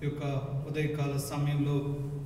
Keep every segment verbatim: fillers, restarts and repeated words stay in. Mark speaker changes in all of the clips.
Speaker 1: ఈ యొక్క ఉదయకాల సమయంలో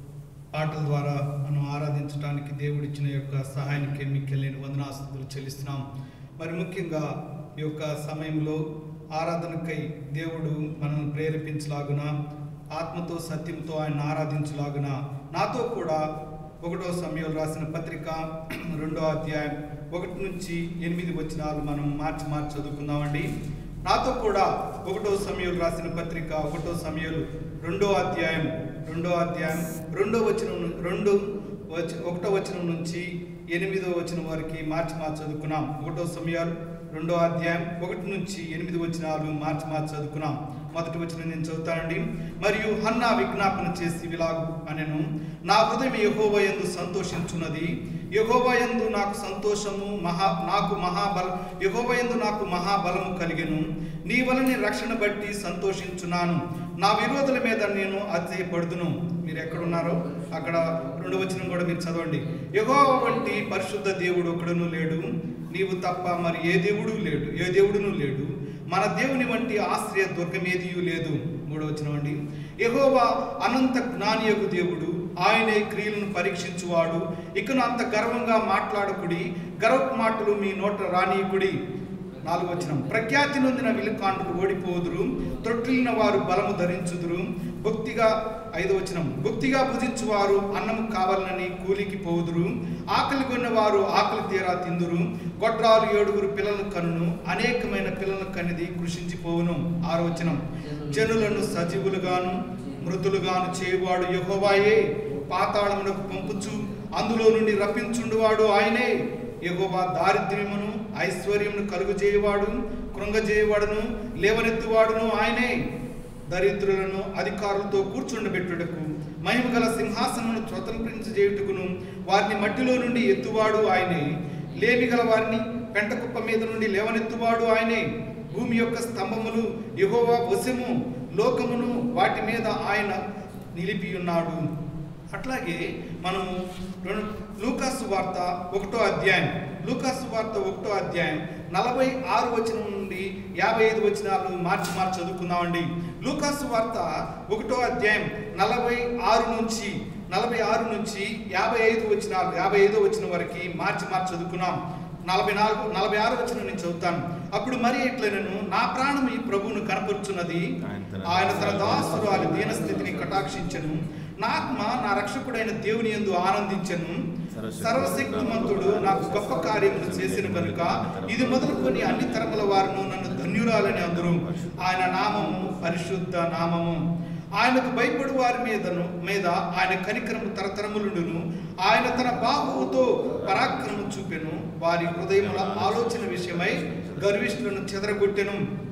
Speaker 1: పాటల ద్వారా మనం ఆరాధించడానికి దేవుడిచ్చిన యొక్క సహాయానికి మిక్కిలేని వందనాస్తుతులు చెల్లిస్తున్నాం. మరి ముఖ్యంగా ఈ యొక్క సమయంలో ఆరాధనకై దేవుడు మనల్ని ప్రేరేపించలాగున, ఆత్మతో సత్యంతో ఆయన ఆరాధించలాగున నాతో కూడా ఒకటో సమయంలో రాసిన పత్రిక రెండో అధ్యాయం ఒకటి నుంచి ఎనిమిది వచనాలు మనం మార్చి మార్చి చదువుకుందామండి. నాతో కూడా ఒకటో సమయంలో రాసిన పత్రిక ఒకటో సమయంలో రెండో అధ్యాయం రెండో అధ్యాయం రెండో వచనం రెండు వచ ఒకటో వచనం నుంచి ఎనిమిదో వచనం వరకు మార్చి మార్చి చదువుకున్నాం. ఒకటో సమయాలు రెండో అధ్యాయం ఒకటి నుంచి ఎనిమిది వచనాలు మార్చి మార్చి చదువుకున్నాం. మొదటి వచనం నేను చదువుతానండి. మరియు హన్నా విజ్ఞాపన చేసి ఇలాగు అనెను, నా హృదయం యెహోవా యందు సంతోషించున్నది, యెహోవా యందు నాకు సంతోషము మహా నాకు మహాబల యెహోవా యందు నాకు మహాబలము కలిగెను, నీ వలని రక్షణ బట్టి సంతోషించున్నాను, నా విరోధుల మీద నేను అతిశయపడుదును. మీరు ఎక్కడున్నారో అక్కడ రెండు వచనం కూడా మీరు చదవండి. యెహోవా వంటి పరిశుద్ధ దేవుడు ఒకడును లేడు, నీవు తప్ప మరి ఏ దేవుడు లేడు ఏ దేవుడును లేడు, మన దేవుని వంటి ఆశ్రయ దుర్గమేదియు లేదు. మూడో వచనం అండి. యెహోవా అనంత జ్ఞానియగు దేవుడు, ఆయనే క్రియలను పరీక్షించువాడు, ఇకను అంత గర్వంగా మాట్లాడకుడి, గర్వపు మాటలు మీ నోట రానీయకుడి. నాలుగు వచనం. ప్రఖ్యాతి నొందిన విలుకాండ్రులు ఓడిపోదురు, తొట్టిలిన వారు బలము ధరించుదురు. భక్తిగా ఐదో వచనం. భక్తిగా భుజించువారు అన్నము కావాలని కూలికి పోదురు, ఆకలి కొన్నవారు ఆకలి తీరా తిందురు. గొడ్రాలు ఏడుగురు పిల్లలను కనును, అనేకమైన పిల్లలను కనిది కృషించిపోవును. ఆరో వచనం. జనులను సజీవులుగాను మృతులుగాను చేయువాడు యెహోవాయే, పాతాళమునకు పంపుచు అందులో నుండి రప్పించుండువాడు ఆయనే. యెహోవా దారిద్ర్యమును ఐశ్వర్యమును కలుగు చేయవాడు, కృంగజేయవాడును లేవనెత్తువాడును ఆయనే. దరిద్రులను అధికారులతో కూర్చుండబెట్టుటకు, మహిమగల సింహాసనమును స్వతంత్రించజేయుటకును వారిని మట్టిలో నుండి ఎత్తువాడు ఆయనే. లేమిగల వారిని పెంటకుప్ప మీద నుండి లేవనెత్తువాడు ఆయనే. భూమి యొక్క స్తంభములు యెహోవా వశము, లోకమును వాటి మీద ఆయన నిలిపి ఉన్నాడు. అట్లాగే మనము లూకాసు వార్త ఒకటో అధ్యాయం లూకాసు వార్త ఒకటో అధ్యాయం నలభై ఆరు వచనం నుండి యాభై ఐదు వచనాలు మార్చి మార్చి చదువుకుందామండి. లూకాసు వార్త ఒకటో అధ్యాయం నలభై ఆరు నుంచి నలభై ఆరు నుంచి యాభై ఐదు వచనాలు యాభై ఐదో వచనం వరకు మార్చి మార్చి చదువుకున్నాం. నలభై నాలుగు నలభై ఆరు వచనం నేను చదువుతాను. అప్పుడు మరి ఎట్లనను, నా ప్రాణం ఈ ప్రభువును కనపరుచున్నది, ఆయన తన దాసుడు వారి దీనస్థితిని కటాక్షించెను, నా ఆత్మ నా రక్షకుడైన దేవుని యందు ఆనందించెను, సర్వశక్తిమంతుడు నాకు గొప్ప కార్యములు చేసిన కనుక ఇది మొదలుకొని అన్ని తరముల వారును నన్ను ధన్యురాలని అందరూ. ఆయన నామము పరిశుద్ధ నామము. ఆయనకు భయపడు వారి మీదను మీద ఆయన కనికరము తరతరములుండును. ఆయన తన బాహువుతో పరాక్రమం చూపెను, వారి హృదయముల ఆలోచన విషయమై గర్విష్ఠులను చెదరగొట్టెను.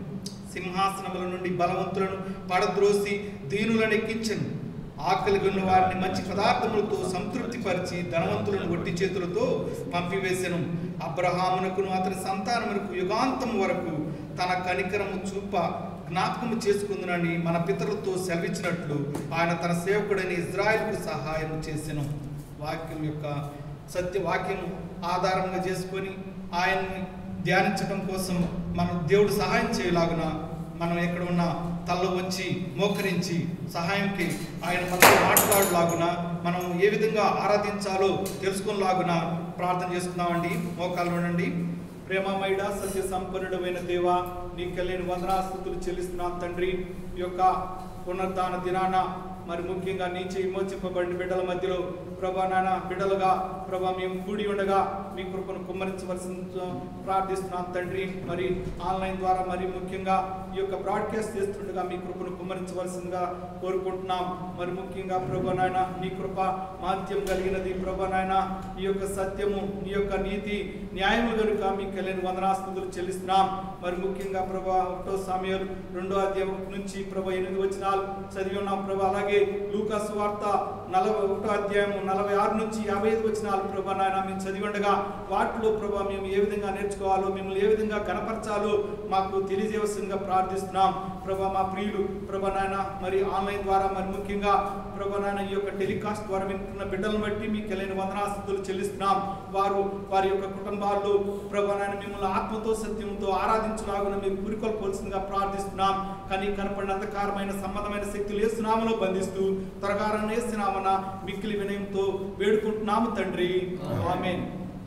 Speaker 1: సింహాసనముల నుండి బలవంతులను పడద్రోసి దీనులను ఎక్కించెను. ఆకలి కొన్న వారిని మంచి పదార్థములతో సంతృప్తిపరిచి ధనవంతులను ఒట్టి చేతులతో పంపివేసెను. అబ్రహామునకును అతని సంతానమునకు యుగాంతం వరకు తన కనికరము చూప జ్ఞాపకము చేసుకుందునని మన పితరులతో సెలవిచ్చినట్లు ఆయన తన సేవకుడైన ఇజ్రాయెల్కు సహాయం చేసెను. వాక్యం యొక్క సత్య వాక్యం ఆధారంగా చేసుకొని ఆయన్ని ధ్యానించడం కోసం మన దేవుడు సహాయం చేయలాగున మనం ఎక్కడ ఉన్న తల్ల వంచి మోకరించి సహాయంకి ఆయన మనతో మాట్లాడలాగున మనం ఏ విధంగా ఆరాధించాలో తెలుసుకునేలాగున ప్రార్థన చేసుకుందామండి. మోకాలు ఉండండి. ప్రేమమయుడ సత్య సంపన్నుడమైన దేవా, నీకు కలిగిన వందనాస్తుతులు చెల్లిస్తున్నాం తండ్రి. ఈ యొక్క పునరుద్ధాన దినాన మరి ముఖ్యంగా నీచే విమోచింపబడిన బిడ్డల మధ్యలో ప్రభా నాన్న బిడ్డలుగా ప్రభా మేము కూడి ఉండగా మీ కృపను కుమ్మరించవలసిన ప్రార్థిస్తున్నాం తండ్రి. మరి ఆన్లైన్ ద్వారా మరి ముఖ్యంగా ఈ యొక్క బ్రాడ్కాస్ట్ చేస్తుండగా మీ కృపను కుమ్మరించవలసిందిగా కోరుకుంటున్నాం. మరి ముఖ్యంగా ప్రభా నాయన నీ కృప మాధ్యం కలిగినది ప్రభా నాయన, ఈ యొక్క సత్యము నీ యొక్క నీతి న్యాయము కనుక మీకు కలిగిన వందనాస్తుతులు చెల్లిస్తున్నాం. మరి ముఖ్యంగా ప్రభా ఒకటో సమయాలు రెండో అధ్యాయం నుంచి ప్రభా ఎనిమిది వచనాలు చదివి ఉన్నాం ప్రభా. అలాగే లూకాసు వార్త నలభై ఒకటో అధ్యాయం నలభై ఆరు నుంచి యాభై ఐదు వచనాలు ప్రభా నాయన మేము చదివి ఉండగా వాటిలో ప్రభా మేము ఏ విధంగా నేర్చుకోవాలో, మిమ్మల్ని ఏ విధంగా కనపరచాలో మాకు తెలియజేయవలసిందిగా ప్రార్థిస్తున్నాం ప్రభా. మా ప్రియులు ప్రభా నాయన మరి ఆన్లైన్ ద్వారా మరి ముఖ్యంగా ప్రభా నాయన ఈ యొక్క టెలికాస్ట్ ద్వారా వింటున్న బిడ్డలను బట్టి మీకు కలిగిన వందనాస్తుతులు చెల్లిస్తున్నాం. వారు వారి యొక్క కుటుంబాల్లో ప్రభా నాయన మిమ్మల్ని ఆత్మతో సత్యంతో ఆరాధించలాగున మీరు పురికొల్పోవలసిందిగా ప్రార్థిస్తున్నాం కానీ కనపడిన అంధకారమైన సంబంధమైన శక్తులు యేసు నామములో బంధిస్తూ త్వరగా యేసు నామమున మిక్కిలి వినయంతో వేడుకుంటున్నాము తండ్రి, ఆమేన్.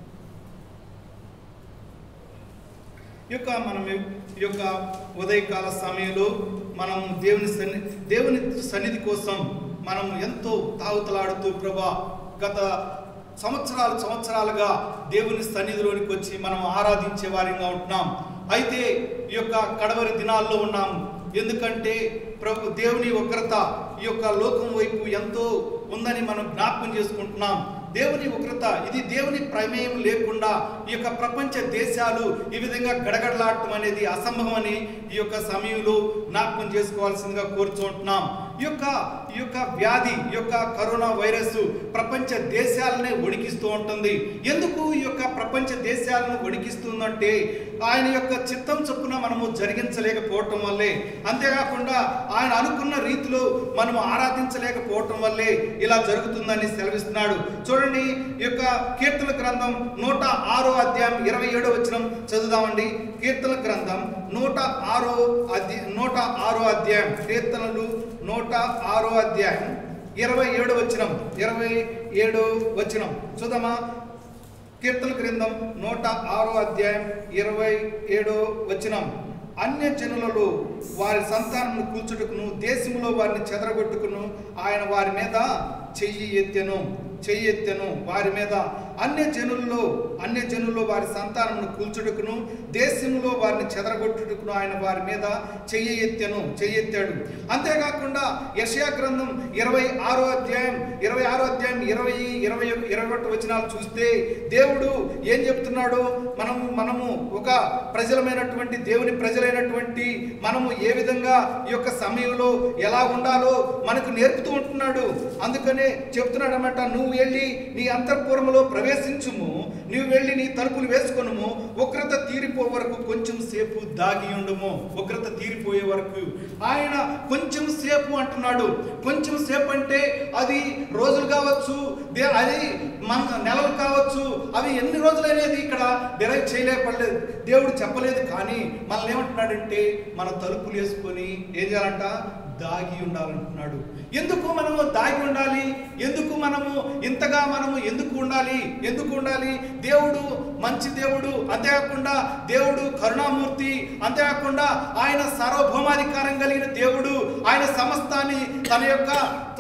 Speaker 1: ఈ యొక్క మనం ఈ యొక్క ఉదయకాల సమయంలో మనం దేవుని సన్ని దేవుని సన్నిధి కోసం మనం ఎంతో తాగుతలాడుతూ ప్రభా గత సంవత్సరాలు సంవత్సరాలుగా దేవుని సన్నిధిలోనికి వచ్చి మనం ఆరాధించే వారిగా ఉంటున్నాం. అయితే ఈ యొక్క కడవరి దినాల్లో ఉన్నాము. ఎందుకంటే ప్రభు దేవుని ఉగ్రత ఈ యొక్క లోకం వైపు ఎంతో ఉందని మనం జ్ఞాపకం చేసుకుంటున్నాం. దేవుని ఉగ్రత ఇది దేవుని ప్రమేయం లేకుండా ఈ యొక్క ప్రపంచ దేశాలు ఈ విధంగా గడగడలాడటం అనేది అసంభవం అని ఈ యొక్క సమయంలో జ్ఞాపకం చేసుకోవాల్సిందిగా కోరుచుంటున్నాం. ఈ యొక్క ఈ యొక్క వ్యాధి ఈ యొక్క కరోనా వైరస్ ప్రపంచ దేశాలనే వణికిస్తూ ఉంటుంది. ఎందుకు ఈ యొక్క ప్రపంచ దేశాలను వణికిస్తుందంటే ఆయన యొక్క చిత్తం చొప్పున మనము జరిగించలేకపోవటం వల్లే, అంతేకాకుండా ఆయన అనుకున్న రీతిలో మనము ఆరాధించలేకపోవటం వల్లే ఇలా జరుగుతుందని సెలవిస్తున్నాడు. చూడండి, ఈ యొక్క కీర్తన గ్రంథం నూట ఆరో అధ్యాయం ఇరవై ఏడో వచనం చదువుదామండి. కీర్తన గ్రంథం నూట ఆరో అధ్యాయం నూట ఆరో అధ్యాయం కీర్తనలు నూట ఆరో అధ్యాయం ఇరవై ఏడో వచనం ఇరవై ఏడో వచనం చూద్దామా. కీర్తన గ్రంథం నూట ఆరో అధ్యాయం ఇరవై ఏడో వచనం. అన్య జనులలో వారి సంతానమును కూల్చుటకును దేశములో వారిని చెదరగొట్టుకును ఆయన వారి మీద చెయ్యి ఎత్తెను చెయ్యి ఎత్తెను వారి మీద అన్య జనుల్లో అన్య జనుల్లో వారి సంతానమును కూల్చుటకును దేశములో వారిని చెదరగొట్టుటకును ఆయన వారి మీద చెయ్యి ఎత్తెను చెయ్యి ఎత్తాడు. అంతేకాకుండా యెషయా గ్రంథం ఇరవై ఆరో అధ్యాయం ఇరవై ఆరో అధ్యాయం ఇరవై ఇరవై ఇరవై ఒకటి వచనాలు చూస్తే దేవుడు ఏం చెప్తున్నాడో మనము మనము ఒక ప్రజలమైనటువంటి దేవుని ప్రజలైనటువంటి మనము ఏ విధంగా ఈ యొక్క సమయంలో ఎలా ఉండాలో మనకు నేర్పుతూ ఉంటున్నాడు. అందుకనే చెప్తున్నాడు అన్నమాట, నువ్వు వెళ్ళి నీ అంతఃపురములో ప్రవేశించుము, నువ్వు వెళ్ళి నీ తలుపులు వేసుకొనుము, ఉగ్రత తీరిపో వరకు కొంచెం సేపు దాగి ఉండుము. ఉగ్రత తీరిపోయే వరకు ఆయన కొంచెం సేపు అంటున్నాడు. కొంచెం సేపు అంటే అది రోజులు కావచ్చు, అది మన నెలలు కావచ్చు, అవి ఎన్ని రోజులు అనేది ఇక్కడ డిరైవ్ చేయలేపడలేదు, దేవుడు చెప్పలేదు. కానీ మనల్ని ఏమంటున్నాడంటే మన తలుపులు వేసుకొని ఏం చేయాలంట, దాగి ఉండాలంటున్నాడు. ఎందుకు మనము దాగి ఉండాలి? ఎందుకు మనము ఇంతగా మనము ఎందుకు ఉండాలి? ఎందుకు ఉండాలి? దేవుడు మంచి దేవుడు, అంతేకాకుండా దేవుడు కరుణామూర్తి, అంతేకాకుండా ఆయన సార్వభౌమాధికారం కలిగిన దేవుడు. ఆయన సమస్తాన్ని తన యొక్క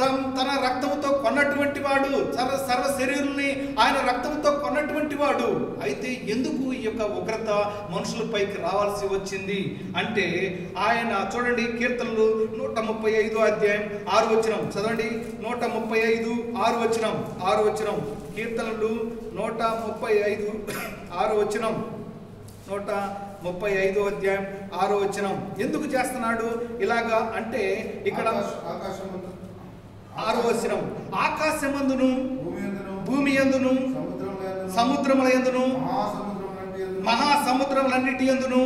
Speaker 1: తన రక్తంతో కొన్నటువంటి వాడు, సర్వ సర్వ శరీరుల్ని ఆయన రక్తంతో కొన్నటువంటి వాడు. అయితే ఎందుకు ఈ యొక్క ఉగ్రత మనుషులపైకి రావాల్సి వచ్చింది అంటే ఆయన చూడండి, కీర్తనలు నూట ముప్పై ఐదో అధ్యాయం ఆరు వచనం చదవండి. నూట ముప్పై ఐదు ఆరు వచనం ఆరు వచనం కీర్తనలు నూట ముప్పై ఐదు ఆరు వచనం నూట ముప్పై ఐదో అధ్యాయం ఆరో వచనం. ఎందుకు చేస్తున్నాడు ఇలాగా అంటే ఇక్కడ ఆరో వచనం, ఆకాశమందును భూమి యందును సముద్రముల యందును మహాసముద్రములన్నిటి యందును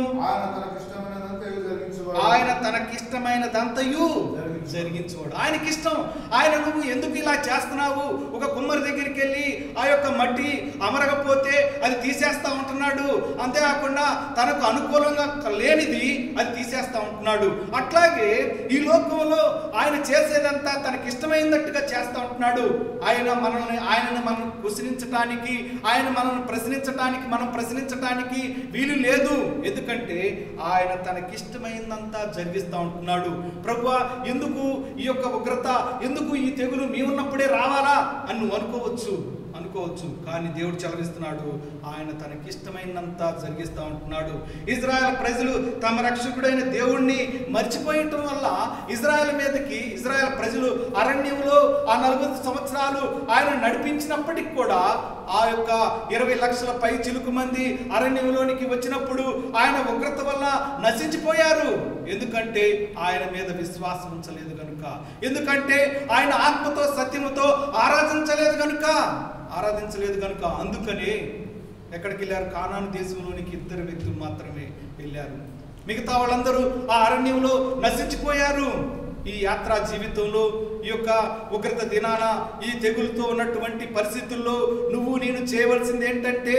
Speaker 1: ఆయన తనకిష్టమైనదంతయు జరిగించువాడు. ఆయనకి ఇష్టం. ఆయన నువ్వు ఎందుకు ఇలా చేస్తున్నావు? ఒక కుమ్మరి దగ్గరికి వెళ్ళి ఆ యొక్క మట్టి అమరకపోతే అది తీసేస్తా ఉంటున్నాడు. అంతేకాకుండా తనకు అనుకూలంగా లేనిది అది తీసేస్తా ఉంటున్నాడు. అట్లాగే ఈ లోకంలో ఆయన చేసేదంతా తనకి ఇష్టమైనట్టుగా చేస్తూ ఉంటున్నాడు. ఆయన మనల్ని ఆయనను మనం ప్రశ్నించటానికి, ఆయన మనల్ని ప్రశ్నించటానికి మనం ప్రశ్నించటానికి వీలు లేదు. ఎందుకంటే ఆయన తనకిష్టమైనంత జరిగిస్తూ ఉంటున్నాడు. ప్రభువా, ఎందుకు ఈ యొక్క ఉగ్రత, ఎందుకు ఈ తెగులు మీ ఉన్నప్పుడే రావాలా అని నువ్వు అనుకోవచ్చు అనుకోవచ్చు కానీ దేవుడు చలవిస్తున్నాడు. ఆయన తనకిష్టమైనంత జరిగిస్తూ ఉంటున్నాడు. ఇజ్రాయెల్ ప్రజలు తమ రక్షకుడైన దేవుణ్ణి మర్చిపోయటం వల్ల ఇజ్రాయెల్ మీదకి ఇజ్రాయెల్ ప్రజలు అరణ్యంలో ఆ నలభై సంవత్సరాలు ఆయన నడిపించినప్పటికి కూడా ఆ యొక్క ఇరవై లక్షల పై చిలుకు మంది అరణ్యంలోనికి వచ్చినప్పుడు ఆయన ఉగ్రత వల్ల నశించిపోయారు. ఎందుకంటే ఆయన మీద విశ్వాసం ఉంచలేదు కనుక, ఎందుకంటే ఆయన ఆత్మతో సత్యముతో ఆరాధించలేదు కనుక ఆరాధించలేదు కనుక అందుకనే ఎక్కడికి వెళ్ళారు? కానాను దేశంలోనికి ఇద్దరు వ్యక్తులు మాత్రమే వెళ్ళారు. మిగతా వాళ్ళందరూ ఆ అరణ్యంలో నశించిపోయారు. ఈ యాత్రా జీవితంలో ఈ యొక్క ఉగ్రత దినాన ఈ తెగులతో ఉన్నటువంటి పరిస్థితుల్లో నువ్వు నేను చేయవలసింది ఏంటంటే,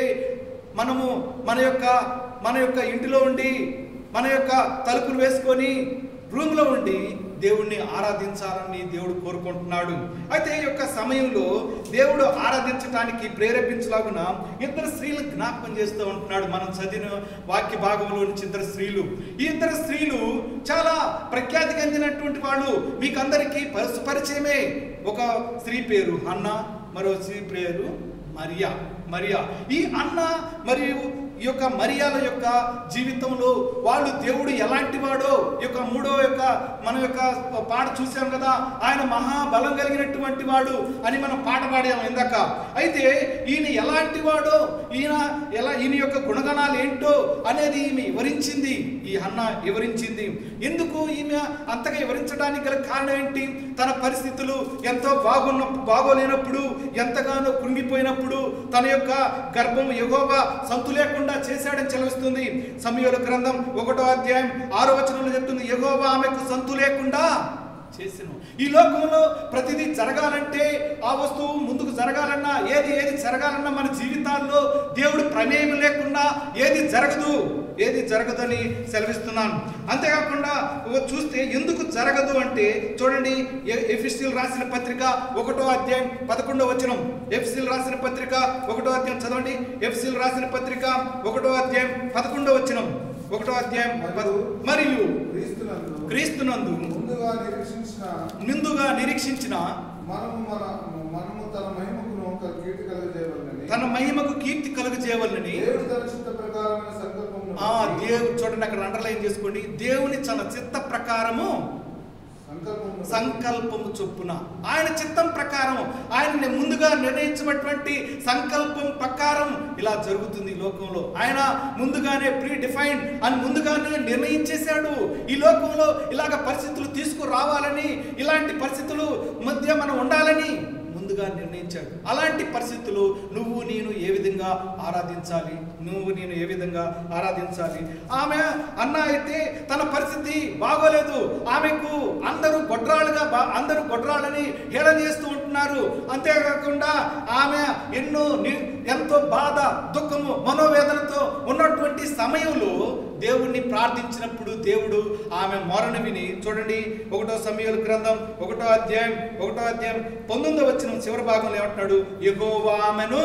Speaker 1: మనము మన యొక్క మన యొక్క ఇంటిలో ఉండి మన యొక్క తలుపులు వేసుకొని రూమ్లో ఉండి దేవుణ్ణి ఆరాధించాలని దేవుడు కోరుకుంటున్నాడు. అయితే ఈ యొక్క సమయంలో దేవుడు ఆరాధించడానికి ప్రేరేపించలాగున ఇద్దరు స్త్రీలు జ్ఞాపకం చేస్తూ ఉంటున్నాడు. మనం చదివిన వాక్య భాగంలో నుంచి ఇద్దరు స్త్రీలు, ఈ ఇద్దరు స్త్రీలు చాలా ప్రఖ్యాతి చెందినటువంటి వాళ్ళు, మీకు అందరికీ పరిచయమే. ఒక స్త్రీ పేరు హన్నా, మరో స్త్రీ పేరు మరియా. మరియా ఈ అన్న మరియు ఈ యొక్క మరియాల యొక్క జీవితంలో వాళ్ళు దేవుడు ఎలాంటి వాడో ఈ యొక్క మూడో యొక్క మన యొక్క పాట చూసాం కదా, ఆయన మహాబలం కలిగినటువంటి వాడు అని మనం పాట పాడాము ఇందాక. అయితే ఈయన ఎలాంటి వాడో, ఈయన ఎలా ఈయన యొక్క గుణగణాలు ఏంటో అనేది ఈమె వివరించింది, ఈ అన్న వివరించింది. ఎందుకు ఈమె అంతగా వివరించడానికి గల కారణం ఏంటి? తన పరిస్థితులు ఎంతో బాగున్న బాగోలేనప్పుడు, ఎంతగానో కృంగిపోయినప్పుడు తన యొక్క గర్భం యెహోవా సంతు లేకుండా చేశాడని చెలవిస్తుంది. సమూయేలు గ్రంథం ఒకటో అధ్యాయం ఆరో వచనంలో చెప్తుంది, యెహోవా ఆమెకు సంతు లేకుండా చేసెను. ఈ లోకంలో ప్రతిదీ జరగాలంటే, ఆ వస్తువు ముందుకు జరగాలన్నా, ఏది ఏది జరగాలన్నా మన జీవితాల్లో దేవుడు ప్రమేయం లేకుండా ఏది జరగదు, ఏది జరగదని సెలవిస్తున్నాను. అంతేకాకుండా చూస్తే ఎందుకు జరగదు అంటే చూడండి, ఎఫెసీయులకు రాసిన పత్రిక ఒకటో అధ్యాయం పదకొండో వచనం. ఎఫెసీయులకు రాసిన పత్రిక ఒకటో అధ్యాయం చదవండి. ఎఫెసీయులకు రాసిన పత్రిక ఒకటో అధ్యాయం పదకొండో వచనం. ఒకటో అధ్యాయం మరియు క్రీస్తునందు
Speaker 2: ముందుగా నిరీక్షించిన
Speaker 1: ముందుగా నిరీక్షించిన
Speaker 2: మనము మన మనము తన మహిమకు కీర్తి కలుగజేయవలెనని
Speaker 1: తన మహిమకు కీర్తి కలుగజేయవలెనని
Speaker 2: దేవుడు తన చిత్త ప్రకారమైన సంకల్పమును
Speaker 1: ఆ దేవుడు చూడండి, అక్కడ అండర్లైన్ చేసుకోండి, దేవుని తన చిత్త ప్రకారము సంకల్పము చొప్పున, ఆయన చిత్తం ప్రకారం, ఆయన ముందుగా నిర్ణయించినటువంటి సంకల్పం ప్రకారం ఇలా జరుగుతుంది ఈ లోకంలో. ఆయన ముందుగానే ప్రీ డిఫైన్డ్ అని ముందుగానే నిర్ణయించేశాడు. ఈ లోకంలో ఇలాగ పరిస్థితులు తీసుకురావాలని, ఇలాంటి పరిస్థితులు మధ్య మనం ఉండాలని ముందుగా నిర్ణయించాడు. అలాంటి పరిస్థితులు నువ్వు నేను ఏ విధంగా ఆరాధించాలి, నువ్వు నేను ఏ విధంగా ఆరాధించాలి. ఆమె అన్న అయితే తన పరిస్థితి బాగోలేదు, ఆమెకు అందరూ గొడ్రాలుగా అందరూ గొడ్రాలని హేళన చేస్తూ ఉంటున్నారు. అంతేకాకుండా ఆమె ఎన్నో ఎంతో బాధ, దుఃఖము, మనోవేదనతో ఉన్నటువంటి సమయంలో దేవుణ్ణి ప్రార్థించినప్పుడు దేవుడు ఆమె మొరను విని, చూడండి ఒకటో సమూయేలు గ్రంథం ఒకటో అధ్యాయం ఒకటో అధ్యాయం పంతొమ్మిదో వచ్చిన చివరి భాగంలో ఏమంటున్నాడు, యెహోవా ఆమెను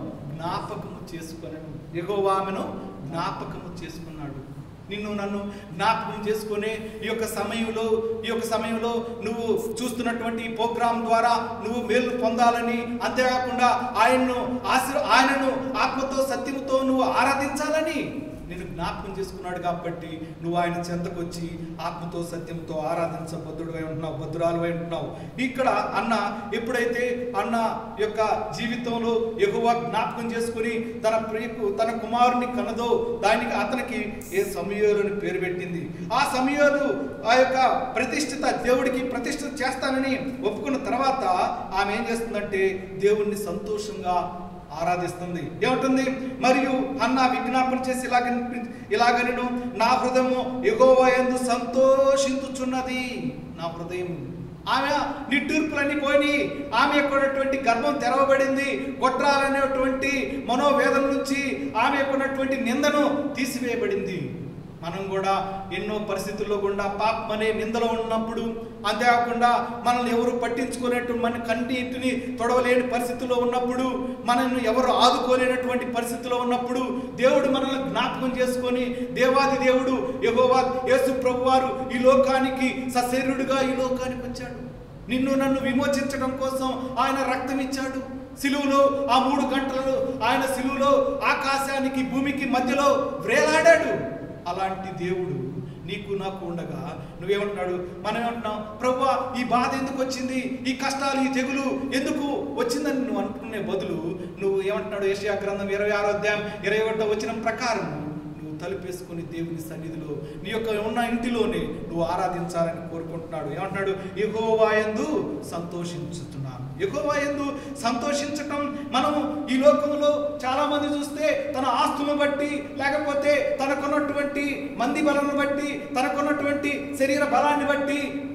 Speaker 1: జ్ఞాపకము చేసుకొనెను. యెహోవా ఆమెను జ్ఞాపకము చేసుకున్నాడు. నిన్ను నన్ను జ్ఞాపకం చేసుకునే ఈ యొక్క సమయంలో ఈ యొక్క సమయంలో నువ్వు చూస్తున్నటువంటి ఈ ప్రోగ్రాం ద్వారా నువ్వు మేలు పొందాలని, అంతేకాకుండా ఆయన్ను ఆశీర్ ఆయనను ఆత్మతో సత్యముతో నువ్వు ఆరాధించాలని నేను జ్ఞాపకం చేసుకున్నాడు. కాబట్టి నువ్వు ఆయన చెంతకు వచ్చి ఆత్మతో సత్యంతో ఆరాధించబద్ధుడువై ఉంటున్నావు, భద్రాలువై ఉంటున్నావు. ఇక్కడ అన్న ఎప్పుడైతే అన్న యొక్క జీవితంలో యెహోవా జ్ఞాపకం చేసుకుని తన ప్రియకు తన కుమారుని కనదో, దానికి అతనికి ఏ సమూయేలు అని పేరు పెట్టింది. ఆ సమూయేలు ఆ యొక్క ప్రతిష్ఠిత దేవుడికి ప్రతిష్ఠిత చేస్తానని ఒప్పుకున్న తర్వాత ఆమె ఏం చేస్తుందంటే దేవుణ్ణి సంతోషంగా ఆరాధిస్తుంది. ఏమంటుంది, మరియు అన్న విజ్ఞాపన చేసి ఇలాగ ఇలాగ నేను నా హృదయము యెహోవా యందు సంతోషించుచున్నది. నా హృదయం ఆమె నిట్టూర్పులన్నీ పోయి ఆమె యొక్కటువంటి గర్భం తెరవబడింది. గొడ్రాలనేటువంటి మనోవేదన నుంచి ఆమె యొక్కటువంటి నిందను తీసివేయబడింది. మనం కూడా ఎన్నో పరిస్థితుల్లో గుండా పాపం అనే నిందలో ఉన్నప్పుడు, అంతేకాకుండా మనల్ని ఎవరు పట్టించుకునేట్టు మన కన్నీటిని తొడవలేని పరిస్థితుల్లో ఉన్నప్పుడు, మనల్ని ఎవరు ఆదుకోలేనటువంటి పరిస్థితిలో ఉన్నప్పుడు దేవుడు మనల్ని జ్ఞాపకం చేసుకొని దేవాది దేవుడు యెహోవా యేసు ప్రభువారు ఈ లోకానికి సశరీరుడుగా ఈ లోకానికి వచ్చాడు. నిన్ను నన్ను విమోచించడం కోసం ఆయన రక్తం ఇచ్చాడు. సిలువలో ఆ మూడు గంటలు ఆయన సిలువలో ఆకాశానికి భూమికి మధ్యలో వ్రేలాడాడు. అలాంటి దేవుడు నీకు నాకు ఉండగా నువ్వేమంటున్నాడు, మనం ఏమంటున్నాం, ప్రభువా ఈ బాధ ఎందుకు వచ్చింది, ఈ కష్టాలు ఈ తెగులు ఎందుకు వచ్చిందని నువ్వు అనుకునే బదులు నువ్వు ఏమంటున్నాడు, యెషయా గ్రంథం ఇరవై ఆరో అధ్యాయం ఇరవై ఒకటో వచనం ప్రకారం నువ్వు తలుపేసుకుని దేవుని సన్నిధిలో నీ యొక్క ఉన్న ఇంటిలోనే నువ్వు ఆరాధించాలని కోరుకుంటున్నాడు. ఏమంటున్నాడు, యెహోవా యందు సంతోషించుతున్నాను. యెహోవా యందు సంతోషించటం, మనం ఈ లోకంలో చాలా మంది చూస్తే తన ఆస్తులను బట్టి, లేకపోతే తనకున్నటువంటి మంది బలాన్ని బట్టి, తనకున్నటువంటి శరీర బలాన్ని బట్టి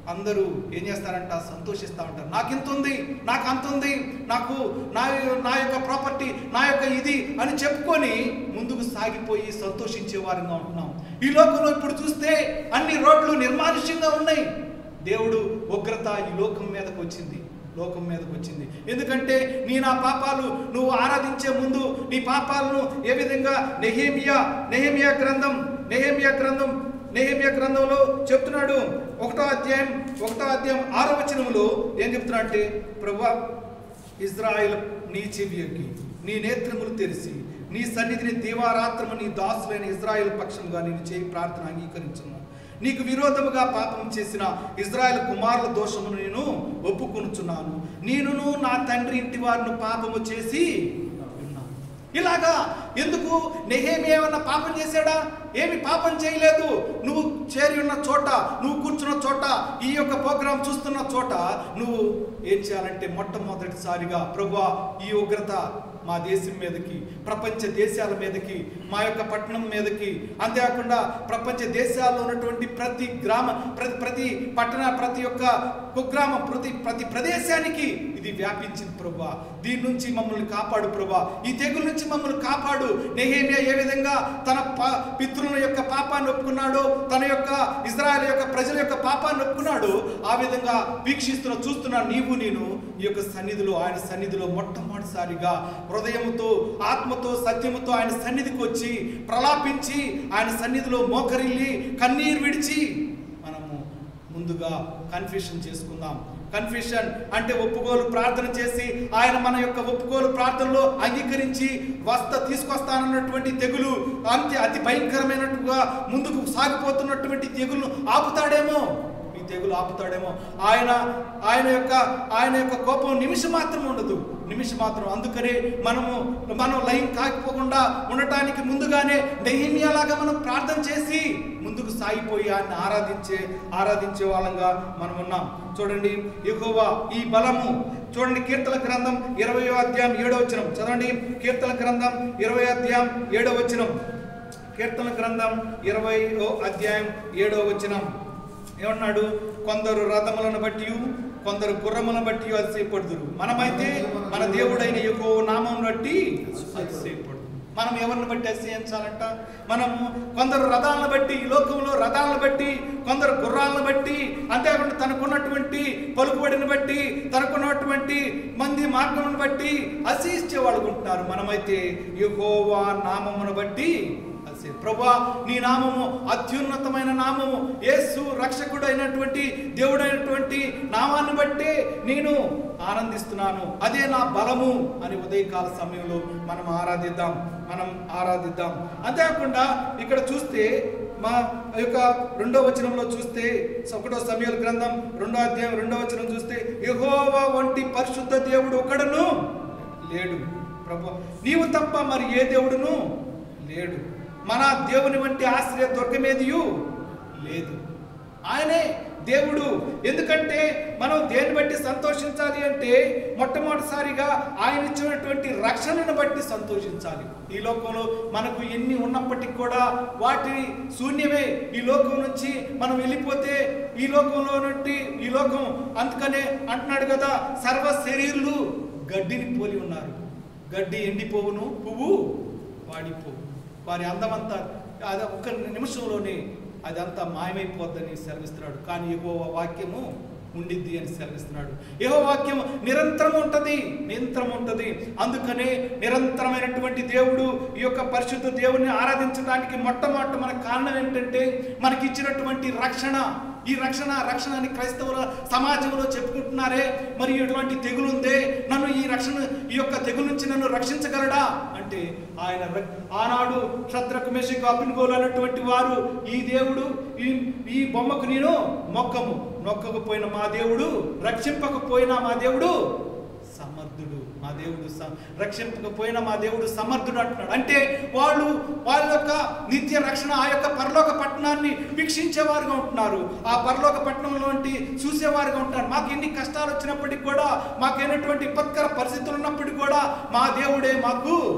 Speaker 1: అందరూ ఏం చేస్తారంట, సంతోషిస్తూ ఉంటారు. నాకు ఇంత ఉంది, నాకు అంత ఉంది, నాకు నా నా యొక్క ప్రాపర్టీ, నా యొక్క ఇది అని చెప్పుకొని ముందుకు సాగిపోయి సంతోషించే వారంగా ఉంటున్నాం. ఈ లోకంలో ఇప్పుడు చూస్తే అన్ని రోడ్లు నిర్మానుష్యంగా ఉన్నాయి. దేవుడు ఉగ్రత ఈ లోకం మీదకు వచ్చింది, లోకం మీదకు వచ్చింది. ఎందుకంటే నీ నా పాపాలు నువ్వు ఆరాధించే ముందు నీ పాపాలను ఏ విధంగా నెహెమియా నెహెమియా గ్రంథం నెహెమియా గ్రంథం నెహెమియా గ్రంథంలో చెప్తున్నాడు. ఒకటో అధ్యాయం ఒకటో అధ్యాయం ఆరో వచనములో ఏం చెప్తున్నా అంటే, ప్రభువా ఇజ్రాయేల్ నీ చెవియకి నీ నేత్రములు తెరిచి నీ సన్నిధిని దీవారాత్రము నీ దాసులైన ఇజ్రాయేల్ పక్షంగా నేను చేయి ప్రార్థన అంగీకరించున్నాను. నీకు విరోధముగా పాపం చేసిన ఇజ్రాయేల్ కుమారుల దోషమును నేను ఒప్పుకొనుచున్నాను. నేనును నా తండ్రి ఇంటి వారిని పాపము చేసి ఉన్నాను. ఇలాగా ఎందుకు? నెహెమియా ఏమన్నా పాపం చేశాడా? ఏమి పాపం చేయలేదు. నువ్వు చేరి ఉన్న చోట, నువ్వు కూర్చున్న చోట, ఈ యొక్క ప్రోగ్రాం చూస్తున్న చోట నువ్వు ఏం చేయాలంటే మొట్టమొదటిసారిగా ప్రభువా ఈ ఉగ్రత మా దేశం మీదకి, ప్రపంచ దేశాల మీదకి, మా యొక్క పట్టణం మీదకి, అంతేకాకుండా ప్రపంచ దేశాల్లో ఉన్నటువంటి ప్రతి గ్రామ ప్రతి ప్రతి పట్టణ ప్రతి ఒక్క కుగ్రామం ప్రతి ప్రతి ప్రదేశానికి ఇది వ్యాపించింది ప్రభువా. దీని నుంచి మమ్మల్ని కాపాడు ప్రభువా, ఈ తెగుల నుంచి మమ్మల్ని కాపాడు. నెహెమియా ఏ విధంగా తన పితృల యొక్క పాపాన్ని ఒప్పుకున్నాడో, తన యొక్క ఇజ్రాయెల్ యొక్క ప్రజల యొక్క పాపాన్ని ఒప్పుకున్నాడో, ఆ విధంగా వీక్షిస్తున్న చూస్తున్న నీవు నేను ఈ యొక్క సన్నిధిలో, ఆయన సన్నిధిలో మొట్టమొదటిసారిగా హృదయముతో, ఆత్మతో, సత్యముతో ఆయన సన్నిధికి వచ్చి ప్రలాపించి ఆయన సన్నిధిలో మోకరిల్లి కన్నీరు విడిచి మనము ముందుగా కన్ఫెషన్ చేసుకుందాం. కన్ఫెషన్ అంటే ఒప్పుకోలు ప్రార్థన చేసి ఆయన మన యొక్క ఒప్పుకోలు ప్రార్థనలో అంగీకరించి వస్త తీసుకొస్తానన్నటువంటి తెగులు, అంతే అతి భయంకరమైనట్టుగా ముందుకు సాగిపోతున్నటువంటి తెగులు ఆపుతాడేమో, ఈ తెగులు ఆపుతాడేమో. ఆయన ఆయన యొక్క ఆయన యొక్క కోపం నిమిషం మాత్రం ఉండదు, నిమిషం మాత్రం. అందుకనే మనము మనం లైన్ కాకపోకుండా ఉండటానికి ముందుగానే నెహెమియాలాగా మనం ప్రార్థన చేసి ముందుకు సాగిపోయి ఆయన ఆరాధించే ఆరాధించే వాళ్ళంగా మనం ఉన్నాం. చూడండి, యెహోవా ఈ బలము. చూడండి కీర్తన గ్రంథం ఇరవై అధ్యాయం ఏడో వచనం చదవండి. కీర్తన గ్రంథం ఇరవై అధ్యాయం ఏడో వచనం కీర్తన గ్రంథం ఇరవై అధ్యాయం ఏడో వచనం ఏమన్నాడు? కొందరు రథములను బట్టి, కొందరు గుర్రములను బట్టి అతిశయపడుదురు, మనమైతే మన దేవుడైన యెహోవా నామమును బట్టి అతిశయపడు. మనం ఎవరిని బట్టి అతిశయించాలంట? మనము కొందరు రథాలను బట్టి, ఈ లోకంలో రథాలను బట్టి, కొందరు గుర్రాలను బట్టి, అంతేకాకుండా తనకున్నటువంటి పలుకుబడిని బట్టి, తనకున్నటువంటి మంది మార్గమును బట్టి అతిశయించే వాళ్ళు ఉంటున్నారు. మనమైతే యెహోవా నామమును బట్టి ప్రభువా నీ నామము అత్యున్నతమైన నామము, యేసు రక్షకుడు అయినటువంటి దేవుడైనటువంటి నామాన్ని బట్టి నేను ఆనందిస్తున్నాను, అదే నా బలము అని ఉదయకాల సమయంలో మనం ఆరాధిద్దాం మనం ఆరాధిద్దాం అంతేకాకుండా ఇక్కడ చూస్తే మా యొక్క రెండో వచనంలో చూస్తే, ఒకటో సమూయేలు గ్రంథం రెండో అధ్యాయం రెండో వచనం చూస్తే, యెహోవా వంటి పరిశుద్ధ దేవుడు ఒకడును లేడు, ప్రభు నీవు తప్ప మరి ఏ దేవుడును లేడు, మన దేవుని వంటి ఆశ్రయ దుర్గమేదియు లేదు. ఆయనే దేవుడు. ఎందుకంటే మనం దేన్ని బట్టి సంతోషించాలి అంటే మొట్టమొదటిసారిగా ఆయన ఇచ్చినటువంటి రక్షణను బట్టి సంతోషించాలి. ఈ లోకంలో మనకు ఎన్ని ఉన్నప్పటికీ కూడా వాటి శూన్యమే. ఈ లోకం నుంచి మనం వెళ్ళిపోతే ఈ లోకంలో నుండి ఈ లోకం, అందుకనే అంటున్నాడు కదా, సర్వ శరీరులు గడ్డిని పోలి ఉన్నారు, గడ్డి ఎండిపోవును, పువ్వు వాడిపోవు, వారి అందమంతా అది ఒక్క నిమిషంలోనే అదంతా మాయమైపోద్దని సెలవిస్తున్నాడు. కానీ యెహోవా వాక్యము ఉండిద్ది అని సెలవిస్తున్నాడు. యెహోవా వాక్యం నిరంతరం ఉంటుంది, నిరంతరం ఉంటుంది. అందుకనే నిరంతరమైనటువంటి దేవుడు ఈ యొక్క పరిశుద్ధ దేవుని ఆరాధించడానికి మొట్టమొదటి మన కారణం ఏంటంటే మనకి ఇచ్చినటువంటి రక్షణ. ఈ రక్షణ రక్షణ అని క్రైస్తవుల సమాజంలో చెప్పుకుంటున్నారే, మరి ఇటువంటి తెగులు ఉందే, నన్ను ఈ రక్షణ ఈ యొక్క తెగులు నుంచి నన్ను రక్షించగలడా అంటే ఆయన ఆనాడు శద్రకు మెషకు అబేద్నెగోలు అన్నటువంటి వారు ఈ దేవుడు ఈ ఈ బొమ్మకు నేను మొక్కము, నొక్కకపోయిన మా దేవుడు, రక్షింపకపోయినా మా దేవుడు సమర్థుడు, మా దేవుడు రక్షింపకపోయినా మా దేవుడు సమర్థుడు అంటున్నాడు. అంటే వాళ్ళు వాళ్ళ యొక్క నిత్య రక్షణ ఆ యొక్క పరలోక పట్టణాన్ని వీక్షించేవారుగా ఉంటున్నారు, ఆ పరలోక పట్టణంలో చూసేవారుగా ఉంటున్నారు. మాకు ఎన్ని కష్టాలు వచ్చినప్పటికీ కూడా, మాకైనటువంటి విపత్కర పరిస్థితులు ఉన్నప్పటికీ కూడా మా దేవుడే మాకు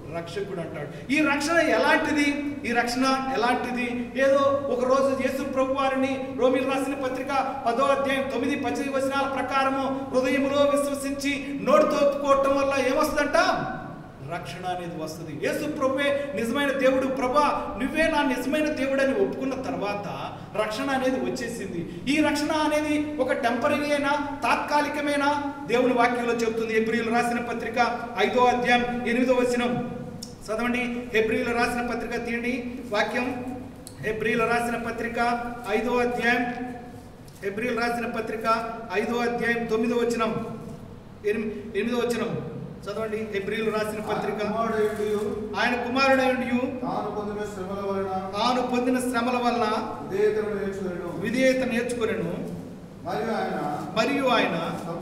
Speaker 1: రక్షకుడు అంటాడు. ఈ రక్షణ ఎలాంటిది? ఈ రక్షణ ఎలాంటిది? ఏదో ఒక రోజు యేసు ప్రభు వారిని రోమీయులకు రాసిన పత్రిక పదో అధ్యాయం తొమ్మిది పద్దెనిమిది వచనాల ప్రకారము హృదయములో విశ్వసించి నోటితో ఒప్పుకోవటం వల్ల ఏమొస్తుందంట? రక్షణ అనేది వస్తుంది. యేసు ప్రభువే నిజమైన దేవుడు, ప్రభా నువ్వే నా నిజమైన దేవుడు అని ఒప్పుకున్న తర్వాత రక్షణ అనేది వచ్చేసింది. ఈ రక్షణ అనేది ఒక టెంపరీ అయినా తాత్కాలికమైనా దేవుని వాక్యంలో చెబుతుంది. హెబ్రీయులకు రాసిన పత్రిక ఐదో అధ్యాయం ఎనిమిదో వచనం చదవండి. హెబ్రీయులకు రాసిన పత్రిక తీయండి వాక్యం. హెబ్రీయులకు రాసిన పత్రిక ఐదో అధ్యాయం హెబ్రీయులకు రాసిన పత్రిక ఐదో అధ్యాయం తొమ్మిదో వచనం ఎనిమిదో వచనం చదవండి. హెబ్రీయులకు రాసిన పత్రిక ఆయన కుమారుడైండు తాను పొందిన శ్రమల వలన విధేయత నేర్చుకొనెను మరియు ఆయన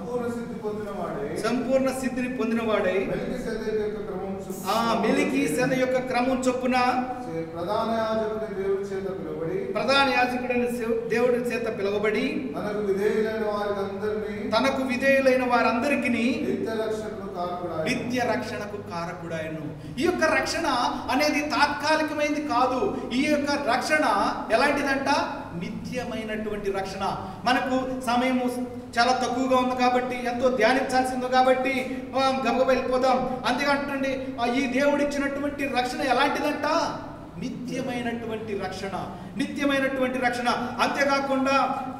Speaker 1: సంపూర్ణ సిద్ధిని పొందినవాడై ఆ మెలికీసెదెకు యొక్క క్రమం చొప్పున
Speaker 2: ప్రధాన యాజకుడైన దేవుడి చేత పిలువబడి
Speaker 1: ప్రధాన యాజకుడైన దేవుడి చేత పిలువబడి
Speaker 2: తనకు విధేయులైన వారందరినీ
Speaker 1: తనకు విధేయులైన వారందరికీ
Speaker 2: నిత్య రక్షణకు కారకుడాయను.
Speaker 1: నిత్య రక్షణకు కారకుడాయను. ఈ యొక్క రక్షణ అనేది తాత్కాలికమైనది కాదు. ఈ యొక్క రక్షణ ఎలాంటిదంట? నిత్యమైనటువంటి రక్షణ. మనకు సమయము చాలా తక్కువగా ఉంది కాబట్టి, ఎంతో ధ్యానించాల్సింది కాబట్టి గబగబా వెళ్ళిపోతాం. అంతేకాండి ఈ దేవుడు ఇచ్చినటువంటి రక్షణ ఎలాంటిదంట? నిత్యమైనటువంటి రక్షణ. నిత్యమైనటువంటి రక్షణ. అంతేకాకుండా